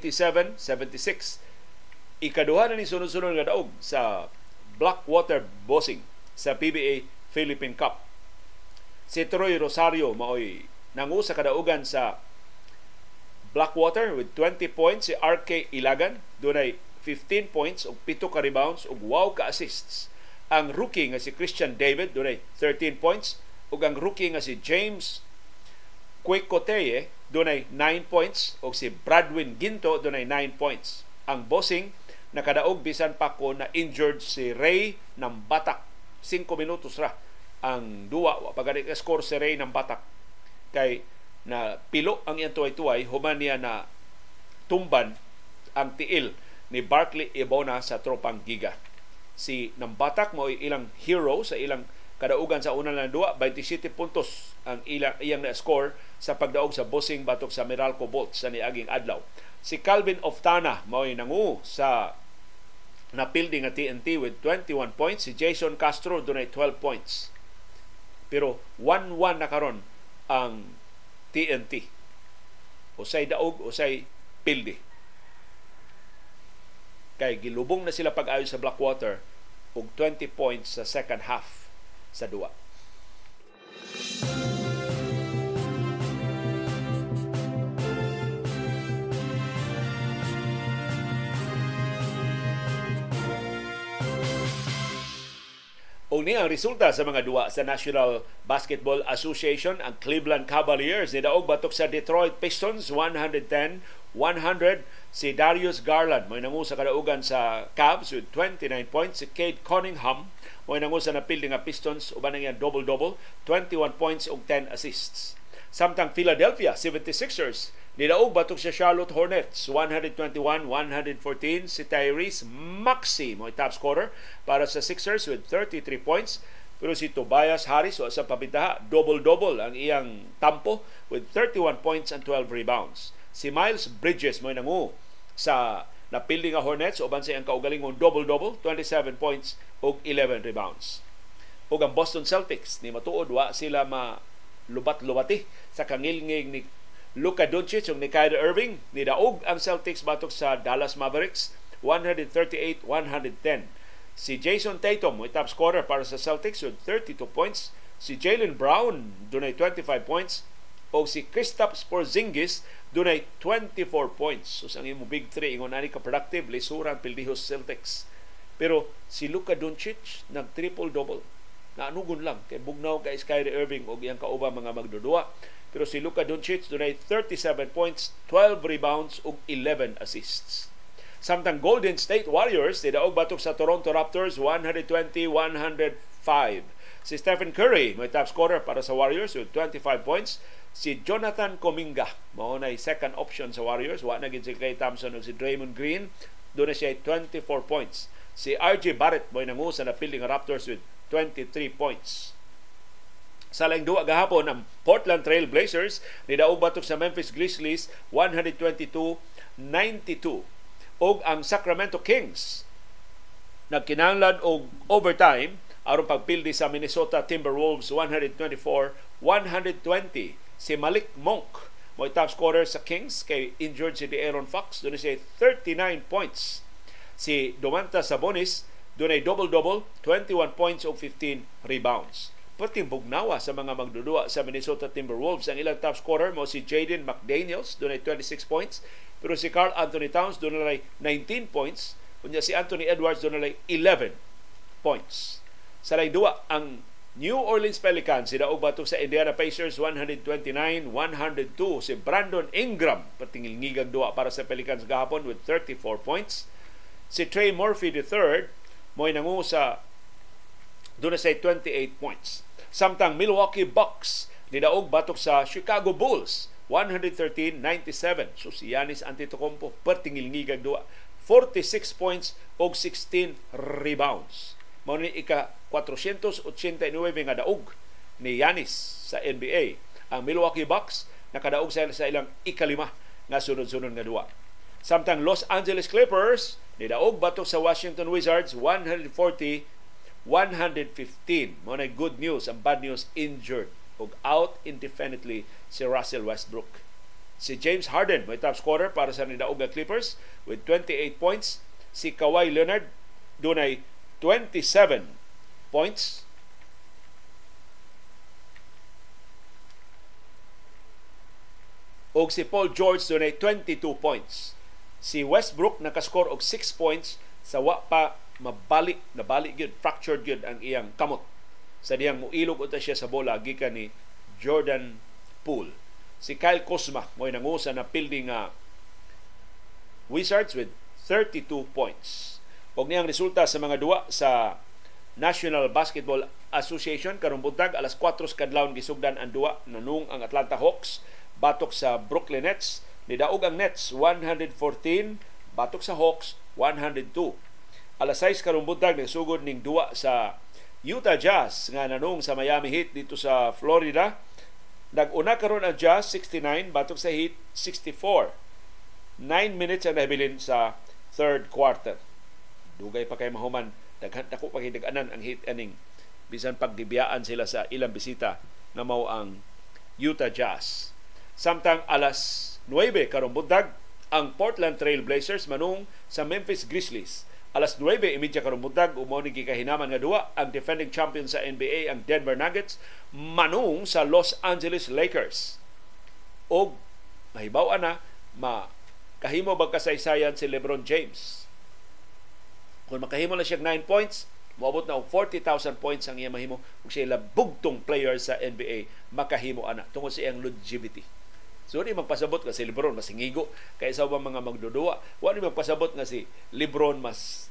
87-76. Ikaduha na ni sunod-sunod nga daog sa Blackwater Bossing sa PBA Philippine Cup. Si Troy Rosario maoy nangu sa kadaugan sa Blackwater with 20 points. Si RK Ilagan dunay 15 points ug 7 ka rebounds ug wow ka assists. Ang rookie nga si Christian David dunay 13 points ug ang rookie nga si James Quecoteye dunay 9 points ug si Bradwin Ginto dunay 9 points. Ang Bossing nakadaog bisan pa ko na injured si Ray ng Batak. 5 minutos ra ang duwa wa pagani ka score si Ray ng Batak kay na pilo ang iyang tuway-tuway human niya na tumban ang tiil ni Barkley Ibona sa Tropang Giga. Si Nambatak mo ilang hero sa ilang kadaugan sa unang lang duwa, 27 puntos ang iyang na-score sa pagdaog sa Bossing batok sa Meralco Bolts sa niaging adlaw. Si Calvin Oftana mo nangu sa napildi nga TNT with 21 points. Si Jason Castro dunay 12 points. Pero 1-1 na karon ang TNT. Usay daog, usay pildi. Kay gilubong na sila pag-ayo sa Blackwater og 20 points sa second half sa duwa. O ni ang resulta sa mga duwa sa National Basketball Association, ang Cleveland Cavaliers nidaog batok sa Detroit Pistons 110-100. Si Darius Garland may nangu sa kadaugan sa Cavs with 29 points. Si Cade Cunningham may nangu sa napildi nga Pistons uban nga double-double, 21 points ug 10 assists. Samtang Philadelphia 76ers nidaog batok sa Charlotte Hornets 121-114. Si Tyrese Maxey mo top scorer para sa Sixers with 33 points. Pero si Tobias Harris o sa pabintaha, double-double ang iyang tampo with 31 points and 12 rebounds. Si Miles Bridges mo nangu sa napili nga Hornets uban sa iyang kaugalingong double-double, 27 points ug 11 rebounds. Ug ang Boston Celtics ni matuod wa sila lubat-lubati sa kangilngig ni Luka Doncic ug ni Kyrie Irving. Nidaog ang Celtics batok sa Dallas Mavericks 138-110. Si Jason Tatum mo top scorer para sa Celtics with 32 points. Si Jaylen Brown dunay 25 points o si Kristaps Porzingis dunay 24 points. So ang imo big three ingon ani ka productive lisuran pildihos Celtics. Pero si Luka Doncic nag triple-double. Naanugon lang kay bugnaw kay Kyrie Irving og iyang kaubang mga magdudua. Pero si Luka Doncic dunay 37 points, 12 rebounds ug 11 assists. Samtang Golden State Warriors nidaog batok sa Toronto Raptors 120-105. Si Stephen Curry may top scorer para sa Warriors with 25 points. Si Jonathan Kuminga mao nay second option sa Warriors, wa na gid si Klay Thompson ug si Draymond Green, doon na siya 24 points. Si RJ Barrett mo'y nangu sa napili nga Raptors with 23 points. Sa laing duwa gahapon ang Portland Trail Blazers nidaog batok sa Memphis Grizzlies 122-92 og ang Sacramento Kings nagkinahanglan og overtime aron pagpildi sa Minnesota Timberwolves 124-120. Si Malik Monk mo'y top scorer sa Kings kay injured si De'Aaron Fox, doon siya 39 points. Si Domantas Sabonis doon ay double-double, 21 points o 15 rebounds. Perting bugnawa sa mga magdudua sa Minnesota Timberwolves. Ang ilang top scorer mo si Jaden McDaniels, doon ay 26 points. Pero si Karl Anthony Towns, doon ay 19 points. Kunya si Anthony Edwards, doon ay 11 points. Sa laing duwa, ang New Orleans Pelicans, sidaog batok sa Indiana Pacers, 129-102. Si Brandon Ingram, patingilngigang duwa para sa Pelicans gahapon with 34 points. Si Trey Murphy III, mo'y nangu sa doon na say 28 points. Samtang Milwaukee Bucks nidaog batok sa Chicago Bulls 113-97. So si Giannis Antetokounmpo pertingilngigag duwa 46 points og 16 rebounds. Mao ni ika 489 nga daog ni Giannis sa NBA. Ang Milwaukee Bucks nakadaog sa ilang ikalima nga sunod-sunod nga duwa. Samtang Los Angeles Clippers nidaog batok sa Washington Wizards 140-115. Mo na good news, ang bad news injured ug out indefinitely si Russell Westbrook. Si James Harden may top scorer para sa nidaog nga Clippers with 28 points. Si Kawhi Leonard dunay 27 points. Og si Paul George dunay 22 points. Si Westbrook nakascore og 6 points sa wa pa nabalik gyud, fractured gyud ang iyang kamot sa diyang muilog uta siya sa bola gikan ni Jordan Poole. Si Kyle Kuzma mo'y nangusa na pildi nga Wizards with 32 points. Og niyang resulta sa mga duwa sa National Basketball Association karong buntag alas 4 kadlawon gisugdan ang duwa nanung ang Atlanta Hawks batok sa Brooklyn Nets. Nidaog ang Nets 114 batok sa Hawks 102. Alas 6 karong buntag nagsugod ning duwa sa Utah Jazz nga nanung sa Miami Heat dito sa Florida. Nag-una karon ang Jazz 69 batok sa Heat 64. 9 minutes ang nahabilin sa third quarter. Dugay pa kay mahuman, dako pa kay dag-anan ang Heat aning bisan pagdibiyaan sila sa ilang bisita na mao ang Utah Jazz. Samtang alas 9 karong buntag ang Portland Trail Blazers manung sa Memphis Grizzlies. Alas 9:30 karong buntag umo ni gikahinaman nga duwa ang defending champion sa NBA ang Denver Nuggets manung sa Los Angeles Lakers. Og mahibaw-an na makahimo ba kasaysayan si LeBron James. Kung makahimo na siya 9 points, moabot na og 40,000 points ang iya mahimo kung siya bugtong player sa NBA makahimo ana tungod sa iyang longevity. So di magpasabot nga si LeBron mas hingigo kaysa ba mga magdudua. Wa ni magpasabot nga si LeBron mas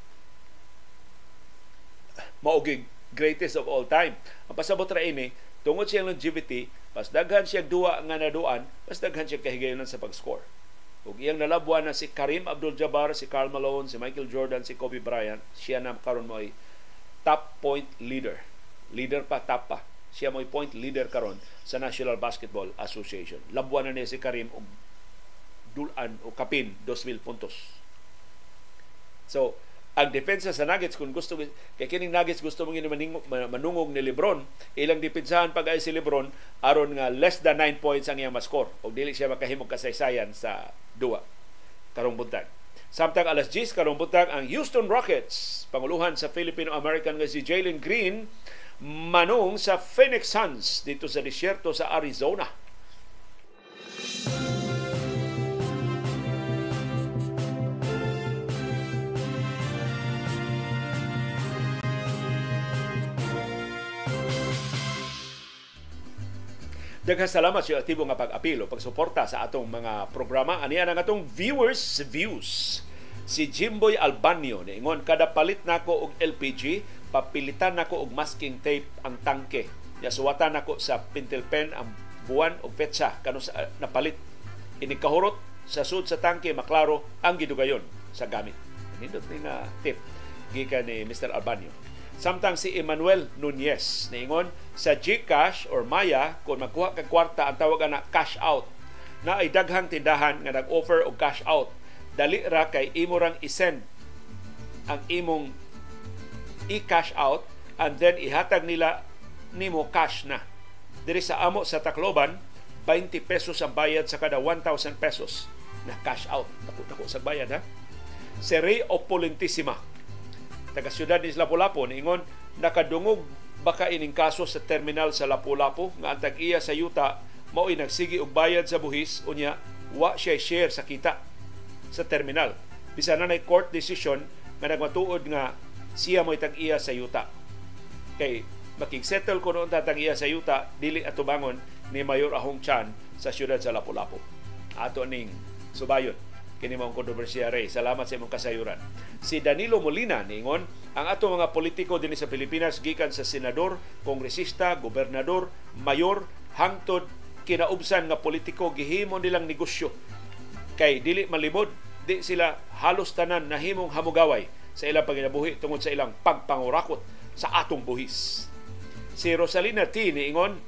maugig greatest of all time. Ang pasabot ra ini tungod sa iyang longevity, mas daghan siya duwa nga naduan, mas daghan siya kahigayonan sa pag-score. Ug iyang nalabuan na si Kareem Abdul-Jabbar, si Karl Malone, si Michael Jordan, si Kobe Bryant, siya na karon mo ay top point leader Leader pa, top pa. Siya mo'y point leader karon sa National Basketball Association. Labuan na niya si Karim og dulan o kapin 2,000 puntos. So, ang depensa sa Nuggets, kung gusto, kay kining Nuggets gusto mong manungog ni LeBron, ilang depensahan pag ay si LeBron, aron nga less than 9 points ang iyang mascore. O dili siya makahimog kasaysayan sa duwa karong buntag. Samtang alas 10 karong buntag, ang Houston Rockets, panguluhan sa Filipino-American nga si Jalen Green, manung sa Phoenix Suns dito sa disyerto sa Arizona. Daghang salamat sa aktibo nga pag-apil o pagsuporta sa atong mga programa. Aniya ang atong viewers views. Si Jimboy Albanyo niingon, kada palit nako og LPG, papilitan nako og masking tape ang tangke. Yasuwatan nako sa pintel pen ang buwan o petsa kano sa napalit. Inikahurot sa sud sa tangke maklaro ang gidugayon sa gamit. Nindot ni nga tip gikan ni Mr. Albanyo. Samtang si Emmanuel Nunez niingon, sa GCash or Maya, kung magkuha kag kwarta ang tawag na cash out, na ay daghang tindahan nga nag-offer og cash out. Dali ra kay imo rang isend ang imong i-cash out and then ihatag nila nimo cash na. Diri sa amo sa Tacloban, 20 pesos ang bayad sa kada 1,000 pesos na cash out. Dako sa bayad ha. Si Ray Opulentissima, taga siyudad ni Lapu-Lapu, niingon, nakadungog baka ining kaso sa terminal sa Lapu-Lapu nga ang tag-iya sa yuta mao'y nagsigi og bayad sa buhis unya wa siya share sa kita sa terminal. Bisan na nay court decision nga nagmatuod nga siya mo'y tag-iya sa yuta. Kay makig-settle ko noon tag-iya sa yuta, dili atubangon ni Mayor Ahong Chan sa siyudad sa Lapu-Lapu. Ato ning subayon kini mong kontrobersiya Ray. Salamat sa imong kasayuran. Si Danilo Molina niingon, ang ato mga politiko dinhi sa Pilipinas gikan sa senador, kongresista, gobernador, mayor, hangtod kinaubsan nga politiko gihimo nilang negosyo. Kay dili malimod, di sila halos tanan nahimong hamugaway sa ilang panginabuhi tungod sa ilang pagpangurakot sa atong buhis. Si Rosalina T niingon,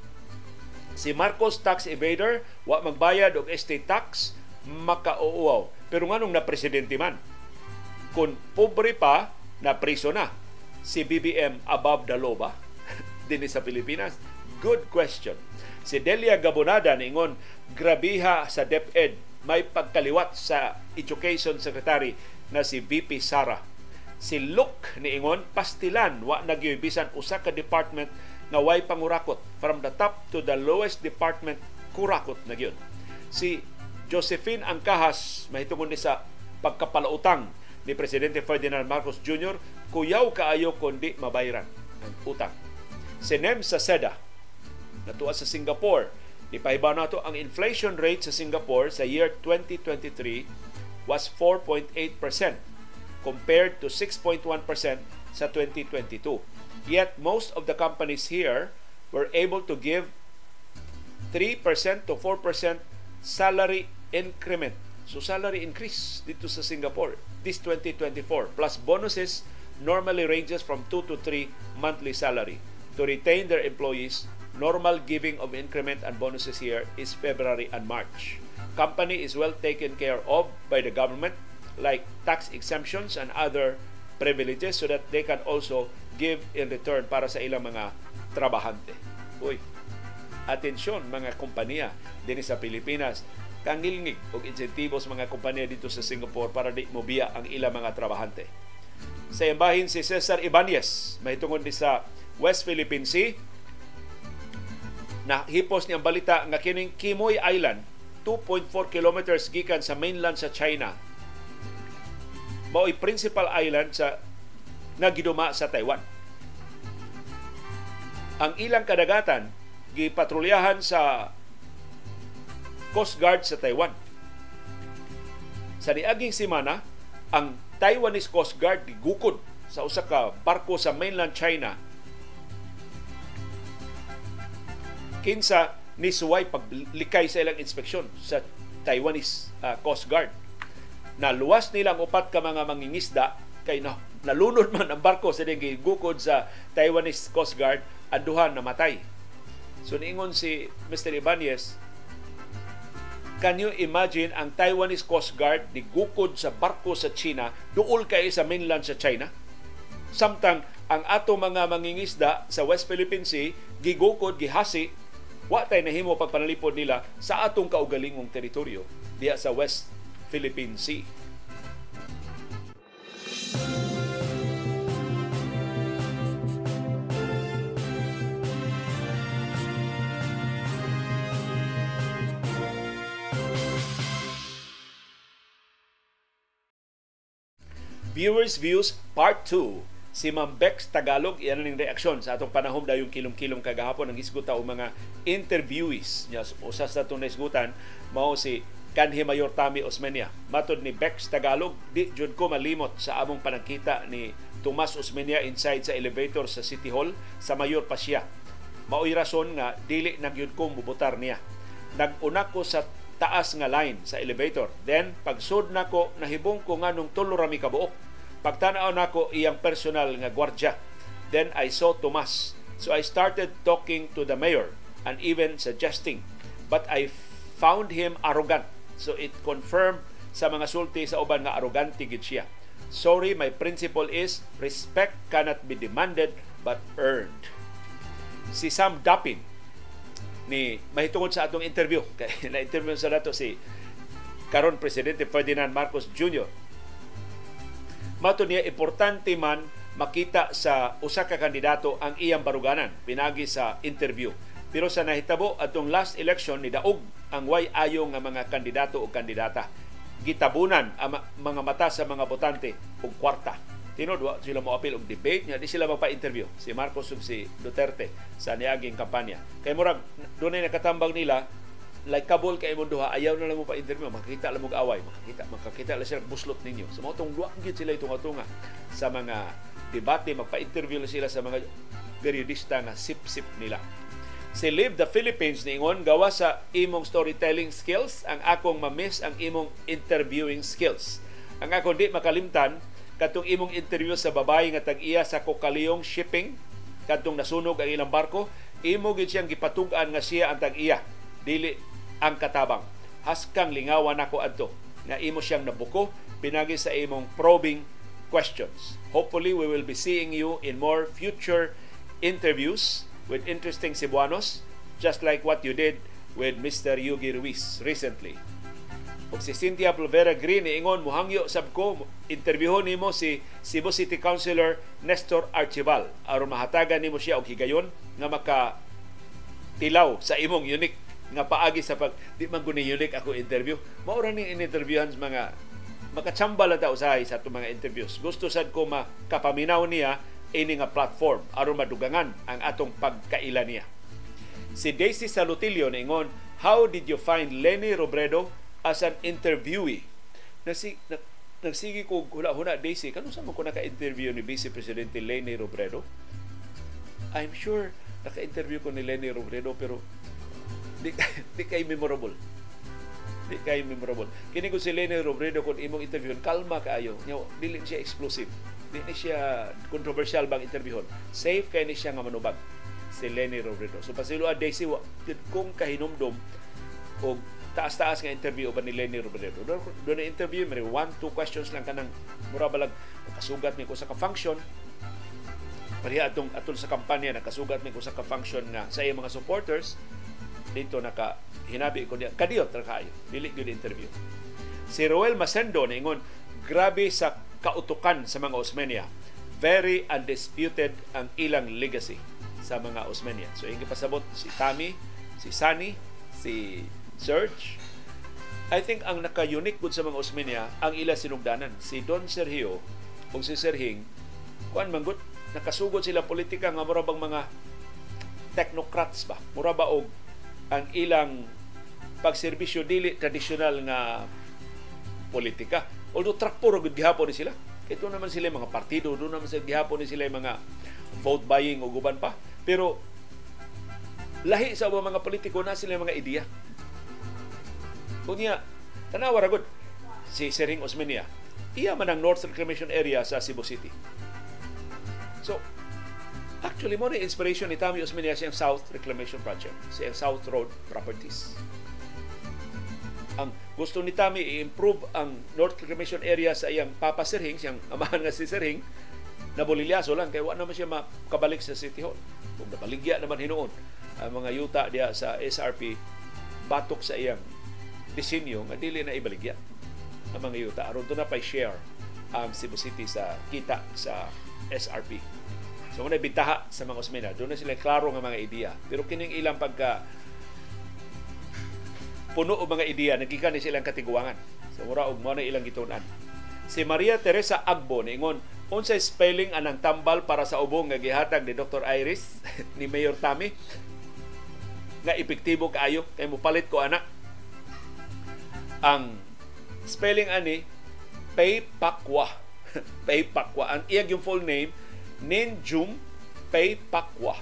si Marcos tax evader, wa magbayad og estate tax, makauuaw. Pero nganong na presidente man? Kung pobre pa, na priso na. Si BBM above the law ba? Din sa Pilipinas? Good question. Si Delia Gabonada niingon, grabiha sa DepEd, may pagkaliwat sa Education Secretary na si VP Sara. Si Luke niingon, pastilan, wa nagyoy-bisan usa ka department na way pangurakot. From the top to the lowest department, kurakot na gyud. Si Josephine Angkahas, mahitungod ni sa pagkapalautang ni Presidente Ferdinand Marcos Jr., kuyaw kaayo kundi mabayaran ang utang. Si Nem Saceda, natuwa sa Singapore, ipahibaw nato ang inflation rate sa Singapore sa year 2023 was 4.8% compared to 6.1% sa 2022. Yet most of the companies here were able to give 3% to 4% salary increment. So salary increase dito sa Singapore this 2024 plus bonuses normally ranges from 2 to 3 monthly salary. To retain their employees, normal giving of increment and bonuses here is February and March. Company is well taken care of by the government, like tax exemptions and other privileges, so that they can also give in return para sa ilang mga trabahante. Uy, atensyon mga kompanya din sa Pilipinas, kangilngig og insentibos mga kompanya dito sa Singapore para di mobiya ang ilang mga trabahante. Sa imbahin si Cesar Ibanez, mahitungod ni sa West Philippine Sea, na hipos niyang balita nga kining Quemoy Island, 2.4 kilometers gikan sa mainland sa China, mao'y principal island sa nagiduma sa Taiwan. Ang ilang kadagatan gipatrolyahan sa Coast Guard sa Taiwan. Sa niaging semana, ang Taiwanese Coast Guard gigukod sa usa ka barko sa mainland China kinsa ni suway paglikay sa ilang inspeksyon sa Taiwanese Coast Guard. Naluwas nilang upat ka mga mangingisda kay nalunod man ang barko sa gigukod sa Taiwanese Coast Guard Aduhan namatay. So niingon si Mr. Ibanez, can you imagine ang Taiwanese Coast Guard ni gukod sa barko sa China duol kay sa mainland sa China? Samtang ang ato mga mangingisda sa West Philippine Sea gigukod, gihasi, wa tay nahimo pagpanalipod nila sa atong kaugalingong teritoryo diya sa West Philippine Sea. Viewers Views Part 2. Si Ma'am Bex Tagalog, iyan ning reaksyon sa atong panahom dayong kilom-kilom kagahapon ang isguta o mga interviewees niya. Usa sa itong naisgutan, mao si Kanhi Mayor Tami Osmeña. Matod ni Bex Tagalog, di jud ko malimot sa among panangkita ni Tomas Osmeña inside sa elevator sa City Hall sa Mayor pa siya. Mao'y rason nga dili na gyud ko mubutar niya. Nag-una ko sa taas nga line sa elevator. Then, pagsud na ko, nahibong ko nga nung tulo rami kabuok. Pagtanaw na ko iyang personal nga gwardya. Then, I saw Tomas. So, I started talking to the mayor and even suggesting. But I found him arrogant. So, it confirmed sa mga sulti sa uban nga arrogante gid siya. Sorry, my principle is respect cannot be demanded but earned. Si Sam Dapin, ni mahitungod sa atong interview kay na-interview sa dato si karon Presidente Ferdinand Marcos Jr. Mato niya importante man makita sa usa ka kandidato ang iyang baruganan pinagi sa interview. Pero sa nahitabo atong last election ni daog ang way ayo nga mga kandidato o kandidata. Gitabunan ang mga mata sa mga botante og kwarta. Tinod wa sila mo apil og debate nya di sila magpa-interview si Marcos ug si Duterte sa niaging kampanya. Kay murag dunay nakatambang nila like kabol kay imong duha ayaw na lang mo pa-interview, makakita lang mo away, makakita lang sila buslot ninyo. So mao tong duwa gyud sila tunga-tunga sa mga debate, magpa-interview lang sila sa mga periodista nga sip-sip nila. Si Live the Philippines niingon, gawa sa imong storytelling skills ang akong ma-miss ang imong interviewing skills. Ang akong di makalimtan katong imong interview sa babae nga tag-iya sa Kokaliyong Shipping katong nasunog ang ilang barko, imo gid siyang gipatug-an nga siya ang tag-iya, dili ang katabang. Haskang lingawan ako adto na imo siyang nabuko pinagi sa imong probing questions. Hopefully we will be seeing you in more future interviews with interesting Cebuanos, just like what you did with Mr. Yugi Ruiz recently. O si Cynthia Pulvera Green niingon, muhangyo sab ko interviewon nimo si Cebu City Councilor Nestor Archival aron mahatagan nimo siya og higayon nga makatilaw sa imong unique nga paagi sa pag di man guni unique ako interview. Mao ra ning in-interviewan mga makatsamba lang ta usahay sa atong mga interviews. Gusto sad ko makapaminaw niya ini nga platform aron madugangan ang atong pagkaila niya. Si Daisy Salutilio niingon, how did you find Leni Robredo as an interviewee? Nagsigi ko hula-hula, Daisy, kanong saan mo ko naka-interview ni Vice Presidente Leni Robredo? I'm sure naka-interview ko ni Leni Robredo pero di kay memorable. Di kay memorable. Kini ko si Leni Robredo kung imong interviewon, kalma kaayo. Dili siya explosive. Dili siya controversial bang interviewon. Safe kay ni siya nga manubag si Leni Robredo. So pasiluan, Daisy, kung kahinumdom o taas-taas nga interview ba ni Leni Robredo. Doon na interview, may 1-2 questions lang kanang mura ba lang nakasugat ni ko sa ka-function. Pariha atong sa kampanya, nakasugat ni ko sa ka-function nga sa iyang mga supporters. Dito hinabi ko niya, kadiyot na kayo. Dili yun interview. Si Roel Masendo niingon, grabe sa kautukan sa mga Osmeña. Very undisputed ang ilang legacy sa mga Osmeña. So, yung pasabot si Tami, si Sani, si Serge. I think ang naka-unique good sa mga Osmeña ang ila sinugdanan. Si Don Sergio o si Serhing, kuan manggut, nakasugod sila politika nga mura bang mga technocrats ba? Mura ba og ang ilang pagserbisyo dili tradisyonal nga politika. Although trakpuro gud gihapon ni sila. Kaya doon naman sila mga partido, doon naman sila gihapon ni sila mga vote buying o guban pa. Pero lahi sa mga politiko na sila mga ideya. Kunya, tanawa ragod si Sering Osmeña. Iya man ang North Reclamation Area sa Cebu City. So, Actually, mo na inspiration ni Tommy Osmeña siyang South Reclamation Project, siyang South Road Properties. Ang gusto ni Tommy i-improve ang North Reclamation area sa iyang Papa Sirhing, siyang amahan nga si Sirhing, na bolilyaso lang, kaya wala naman siya makabalik sa City Hall. Kung nabaligya naman hinuon ang mga yuta diya sa SRP, batok sa iyang disenyo nga dili na ibaligya ang mga yuta. Aron to na pa share ang Cebu City sa kita sa SRP. So muna bintaha sa mga Osmeña, doon na sila klaro nga mga ideya. Pero kining ilang pagka puno o mga ideya, nagkikan ni silang katiguangan. So mura og mo na ilang gitunan. Si Maria Teresa Agbo niingon, unsay spelling anang tambal para sa ubong nga gihatag ni Dr. Iris ni Mayor Tommy nga epektibo kaayo kay mopalit ko ana. Ang spelling ani Pay Pakwa. Pay Pakwa. Ang iyang yung full name Ninjum Pay Pakwa.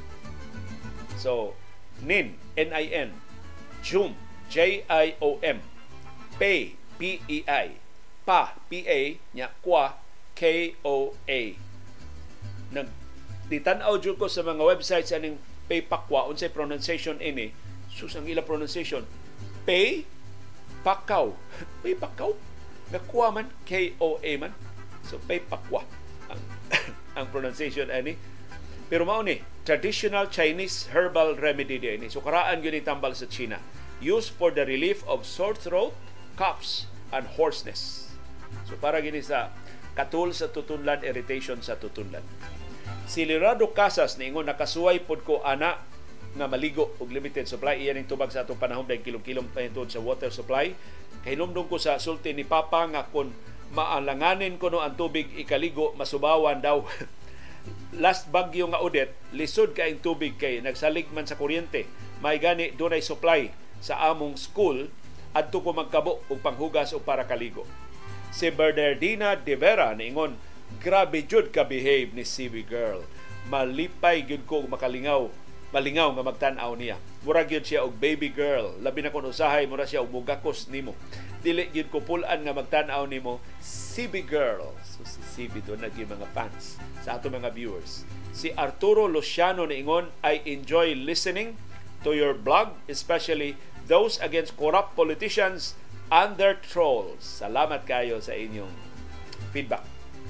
So Nin, N-I-N, Jum, J-I-O-M, Pay, P-E-I, Pa, P-A, nya Kwa, K-O-A. Nagtitanaw dyan ko sa mga websites aning Pay Pakwa, unsay pronunciation ini, sus ang ila pronunciation, Pay Pakaw. Pay Pakaw? Nakwa man, K-O-A man. So Pay Pakwa ang pronunciation ani. Pero mao ni traditional Chinese herbal remedy di ini. So karaan gyud tambal sa China. Used for the relief of sore throat, coughs, and hoarseness. So para gini sa katul sa tutunlan, irritation sa tutunlan. Si Leonardo Casas niingon nakasuway pod ko ana nga maligo og limited supply. Iyan ang tubag sa atong panahon dahil kilom-kilom pahintod sa water supply. Kahinumdum ko sa sulti ni Papa nga kung maalanganin ko no ang tubig ikaligo, masubawan daw. Last bagyo nga udet, lisod kaing tubig kay nagsalig man sa kuryente. May gani dunay supply sa among school adto ko magkabo og panghugas o para kaligo. Si Bernardina De Vera niingon, grabe jud ka behave ni CB girl. Malipay gyud ko malingaw nga magtan-aw niya. Murag gyud siya og baby girl. Labi na kun usahay mura siya og mugakos nimo. Dili gyud ko pulan nga magtan-aw nimo, CB girl. So si CB do na gyud mga fans sa ato mga viewers. Si Arturo Luciano niingon, I enjoy listening to your blog, especially those against corrupt politicians and their trolls. Salamat kayo sa inyong feedback.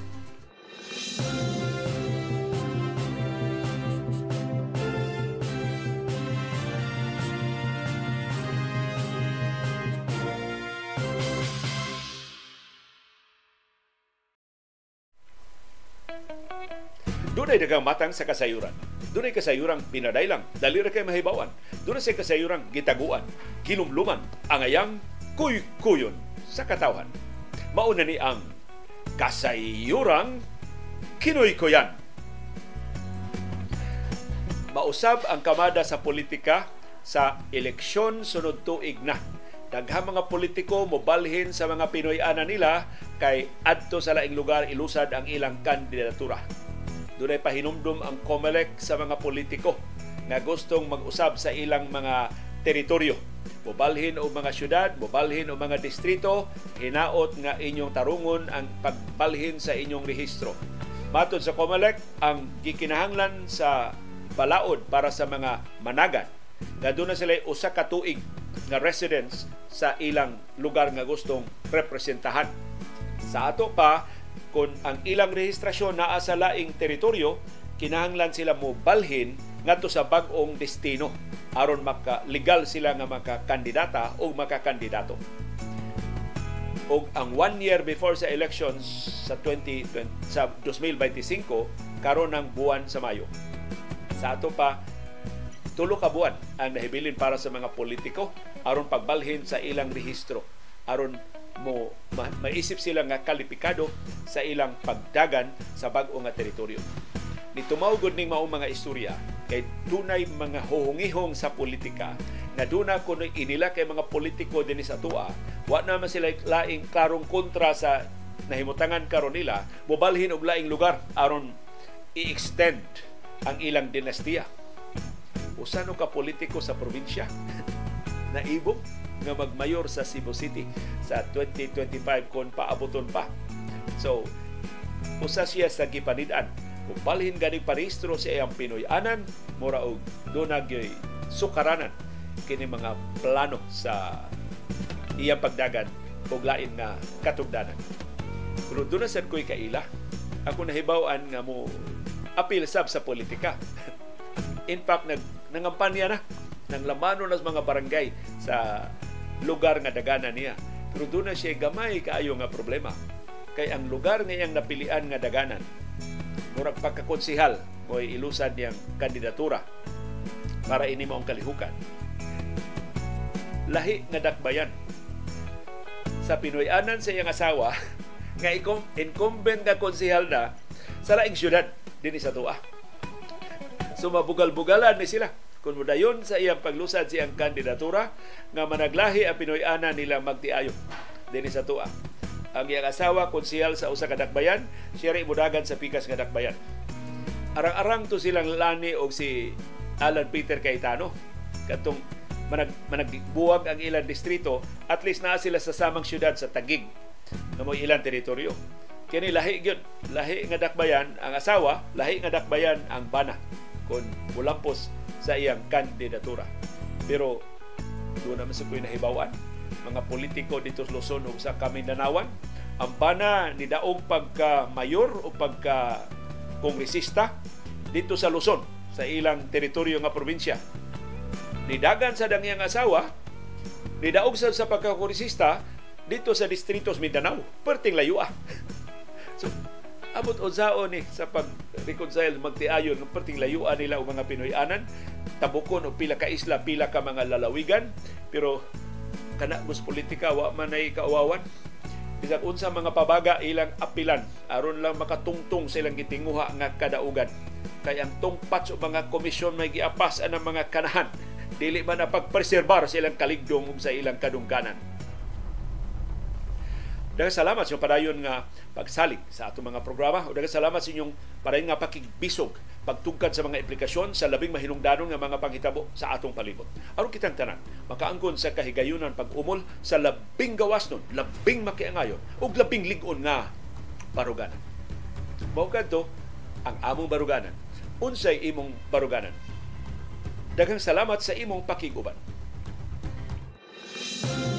Dunay daghang matang sa kasayuran. Dunay kasayurang pinadaylang, dali ra kay mahibawan. Dunay sa kasayurang gitaguan, kinumluman, angayang kuy-kuyon sa katawhan. Mauna ni ang kasayurang kinoy-kuyan. Mausab ang kamada sa politika sa eleksyon sunod tuig na. Daghang mga politiko mobalhin sa mga Pinoy-ana nila kay adto sa laing lugar ilusad ang ilang kandidatura. Dunay pahinumdum ang COMELEC sa mga politiko na gustong mag-usab sa ilang mga teritoryo. Mobalhin o mga syudad, mobalhin o mga distrito, hinaot nga inyong tarungon ang pagbalhin sa inyong rehistro. Matod sa COMELEC, ang gikinahanglan sa balaod para sa mga managan nga doon na sila usa ka tuig nga residents sa ilang lugar nga gustong representahan. Sa ato pa, kung ang ilang rehistrasyon naa sa laing teritoryo, kinahanglan sila mo balhin ngadto sa bag-ong destino aron legal sila nga makakandidata o makakandidato. Og ang 1 year before sa elections sa 2025 karon ng buwan sa Mayo. Sa ato pa, 3 ka buwan ang nahibilin para sa mga politiko aron pagbalhin sa ilang rehistro aron mo maisip sila nga kalipikado sa ilang pagdagan sa bag-o nga teritoryo. Nitumaw gud ning maong mga istorya kay dunay mga huhungihong sa politika na duna kuno inila kay mga politiko dinhi sa tua, wa na man sila laing klarong kontra sa nahimutangan karon nila, mobalhin og laing lugar aron i-extend ang ilang dinastiya. Usano ka politiko sa probinsya naibog nga magmayor sa Cebu City sa 2025 kung paaboton pa. So, usa siya sa gipanid-an Kung balhin ganing parehistro sa iyang Pinoy-anan, mura og dunag yoy sukaranan kini mga plano sa iyang pagdagan og lain nga katugdanan. Pero doon na sad ko'y kaila. Ako nahibaw-an nga mo apil sab sa politika. In fact, nangampanya na. Nang lamano na sa mga barangay sa lugar nga daganan niya. Pero doon na siya gamay kaayo nga problema. Kay ang lugar nga iyang napilian nga daganan, murag pagkakonsihal o ilusan niyang kandidatura para ini maong kalihukan. Lahi nga dakbayan. Sa Pinoy-anan sa iyang asawa, nga incumbent nga konsihal na sa laing syudad din sa tuwa. So mabugal-bugalan ni sila kung mudayon sa iyang paglusad sa iyang kandidatura nga managlahi ang Pinoy-anan nilang magtiayo din sa tuwa. Ang iyang asawa konsihal sa usa ka dakbayan, siya rin mudagan sa pikas nga dakbayan. Arang-arang to silang lani og si Alan Peter Cayetano. Katong managbuwag ang ilang distrito, at least naa sila sa samang syudad sa Taguig na mo ilang teritoryo. Kini lahi gyud, lahi nga dakbayan ang asawa, lahi nga dakbayan ang bana kung mulampos sa iyang kandidatura. Pero doon naman sa kuy nahibawan, mga politiko dito sa Luzon o sa Kamindanawan, ang bana ni daog pagka-mayor o pagka-kongresista dito sa Luzon, sa ilang teritoryo nga probinsya. Nidagan sa dangyang asawa, nidaog sa pagka-kongresista dito sa distritos Mindanao, perting layo So, abot unsaon ni sa pag-reconcile magtiayon ng perting layuan nila o mga Pinoy-anan, tabukon o pila ka isla, pila ka mga lalawigan, pero kana gus politika wa man ay kaawawan. Bisag unsa mga pabaga ilang apilan aron lang makatungtong sa ilang gitinguha nga kadaugan. Kay ang tungpat sa mga komisyon may giapas ang mga kanahan, dili man na pagpreserbar sa ilang kaligdong ug sa ilang kadungkanan. Daghang salamat sa inyong padayon nga pagsalig sa atong mga programa. O daghang salamat sa inyong padayon nga pakigbisog, pagtugkad sa mga implikasyon sa labing mahinungdanon nga mga panghitabo sa atong palibot. Aron kitang tanan, makaangkon sa kahigayunan pag-umol sa labing gawas nun, labing makiangayon, ug labing lig-on nga baruganan. Mao kadto ang among baruganan. Unsay imong baruganan? Daghang salamat sa imong pakiguban.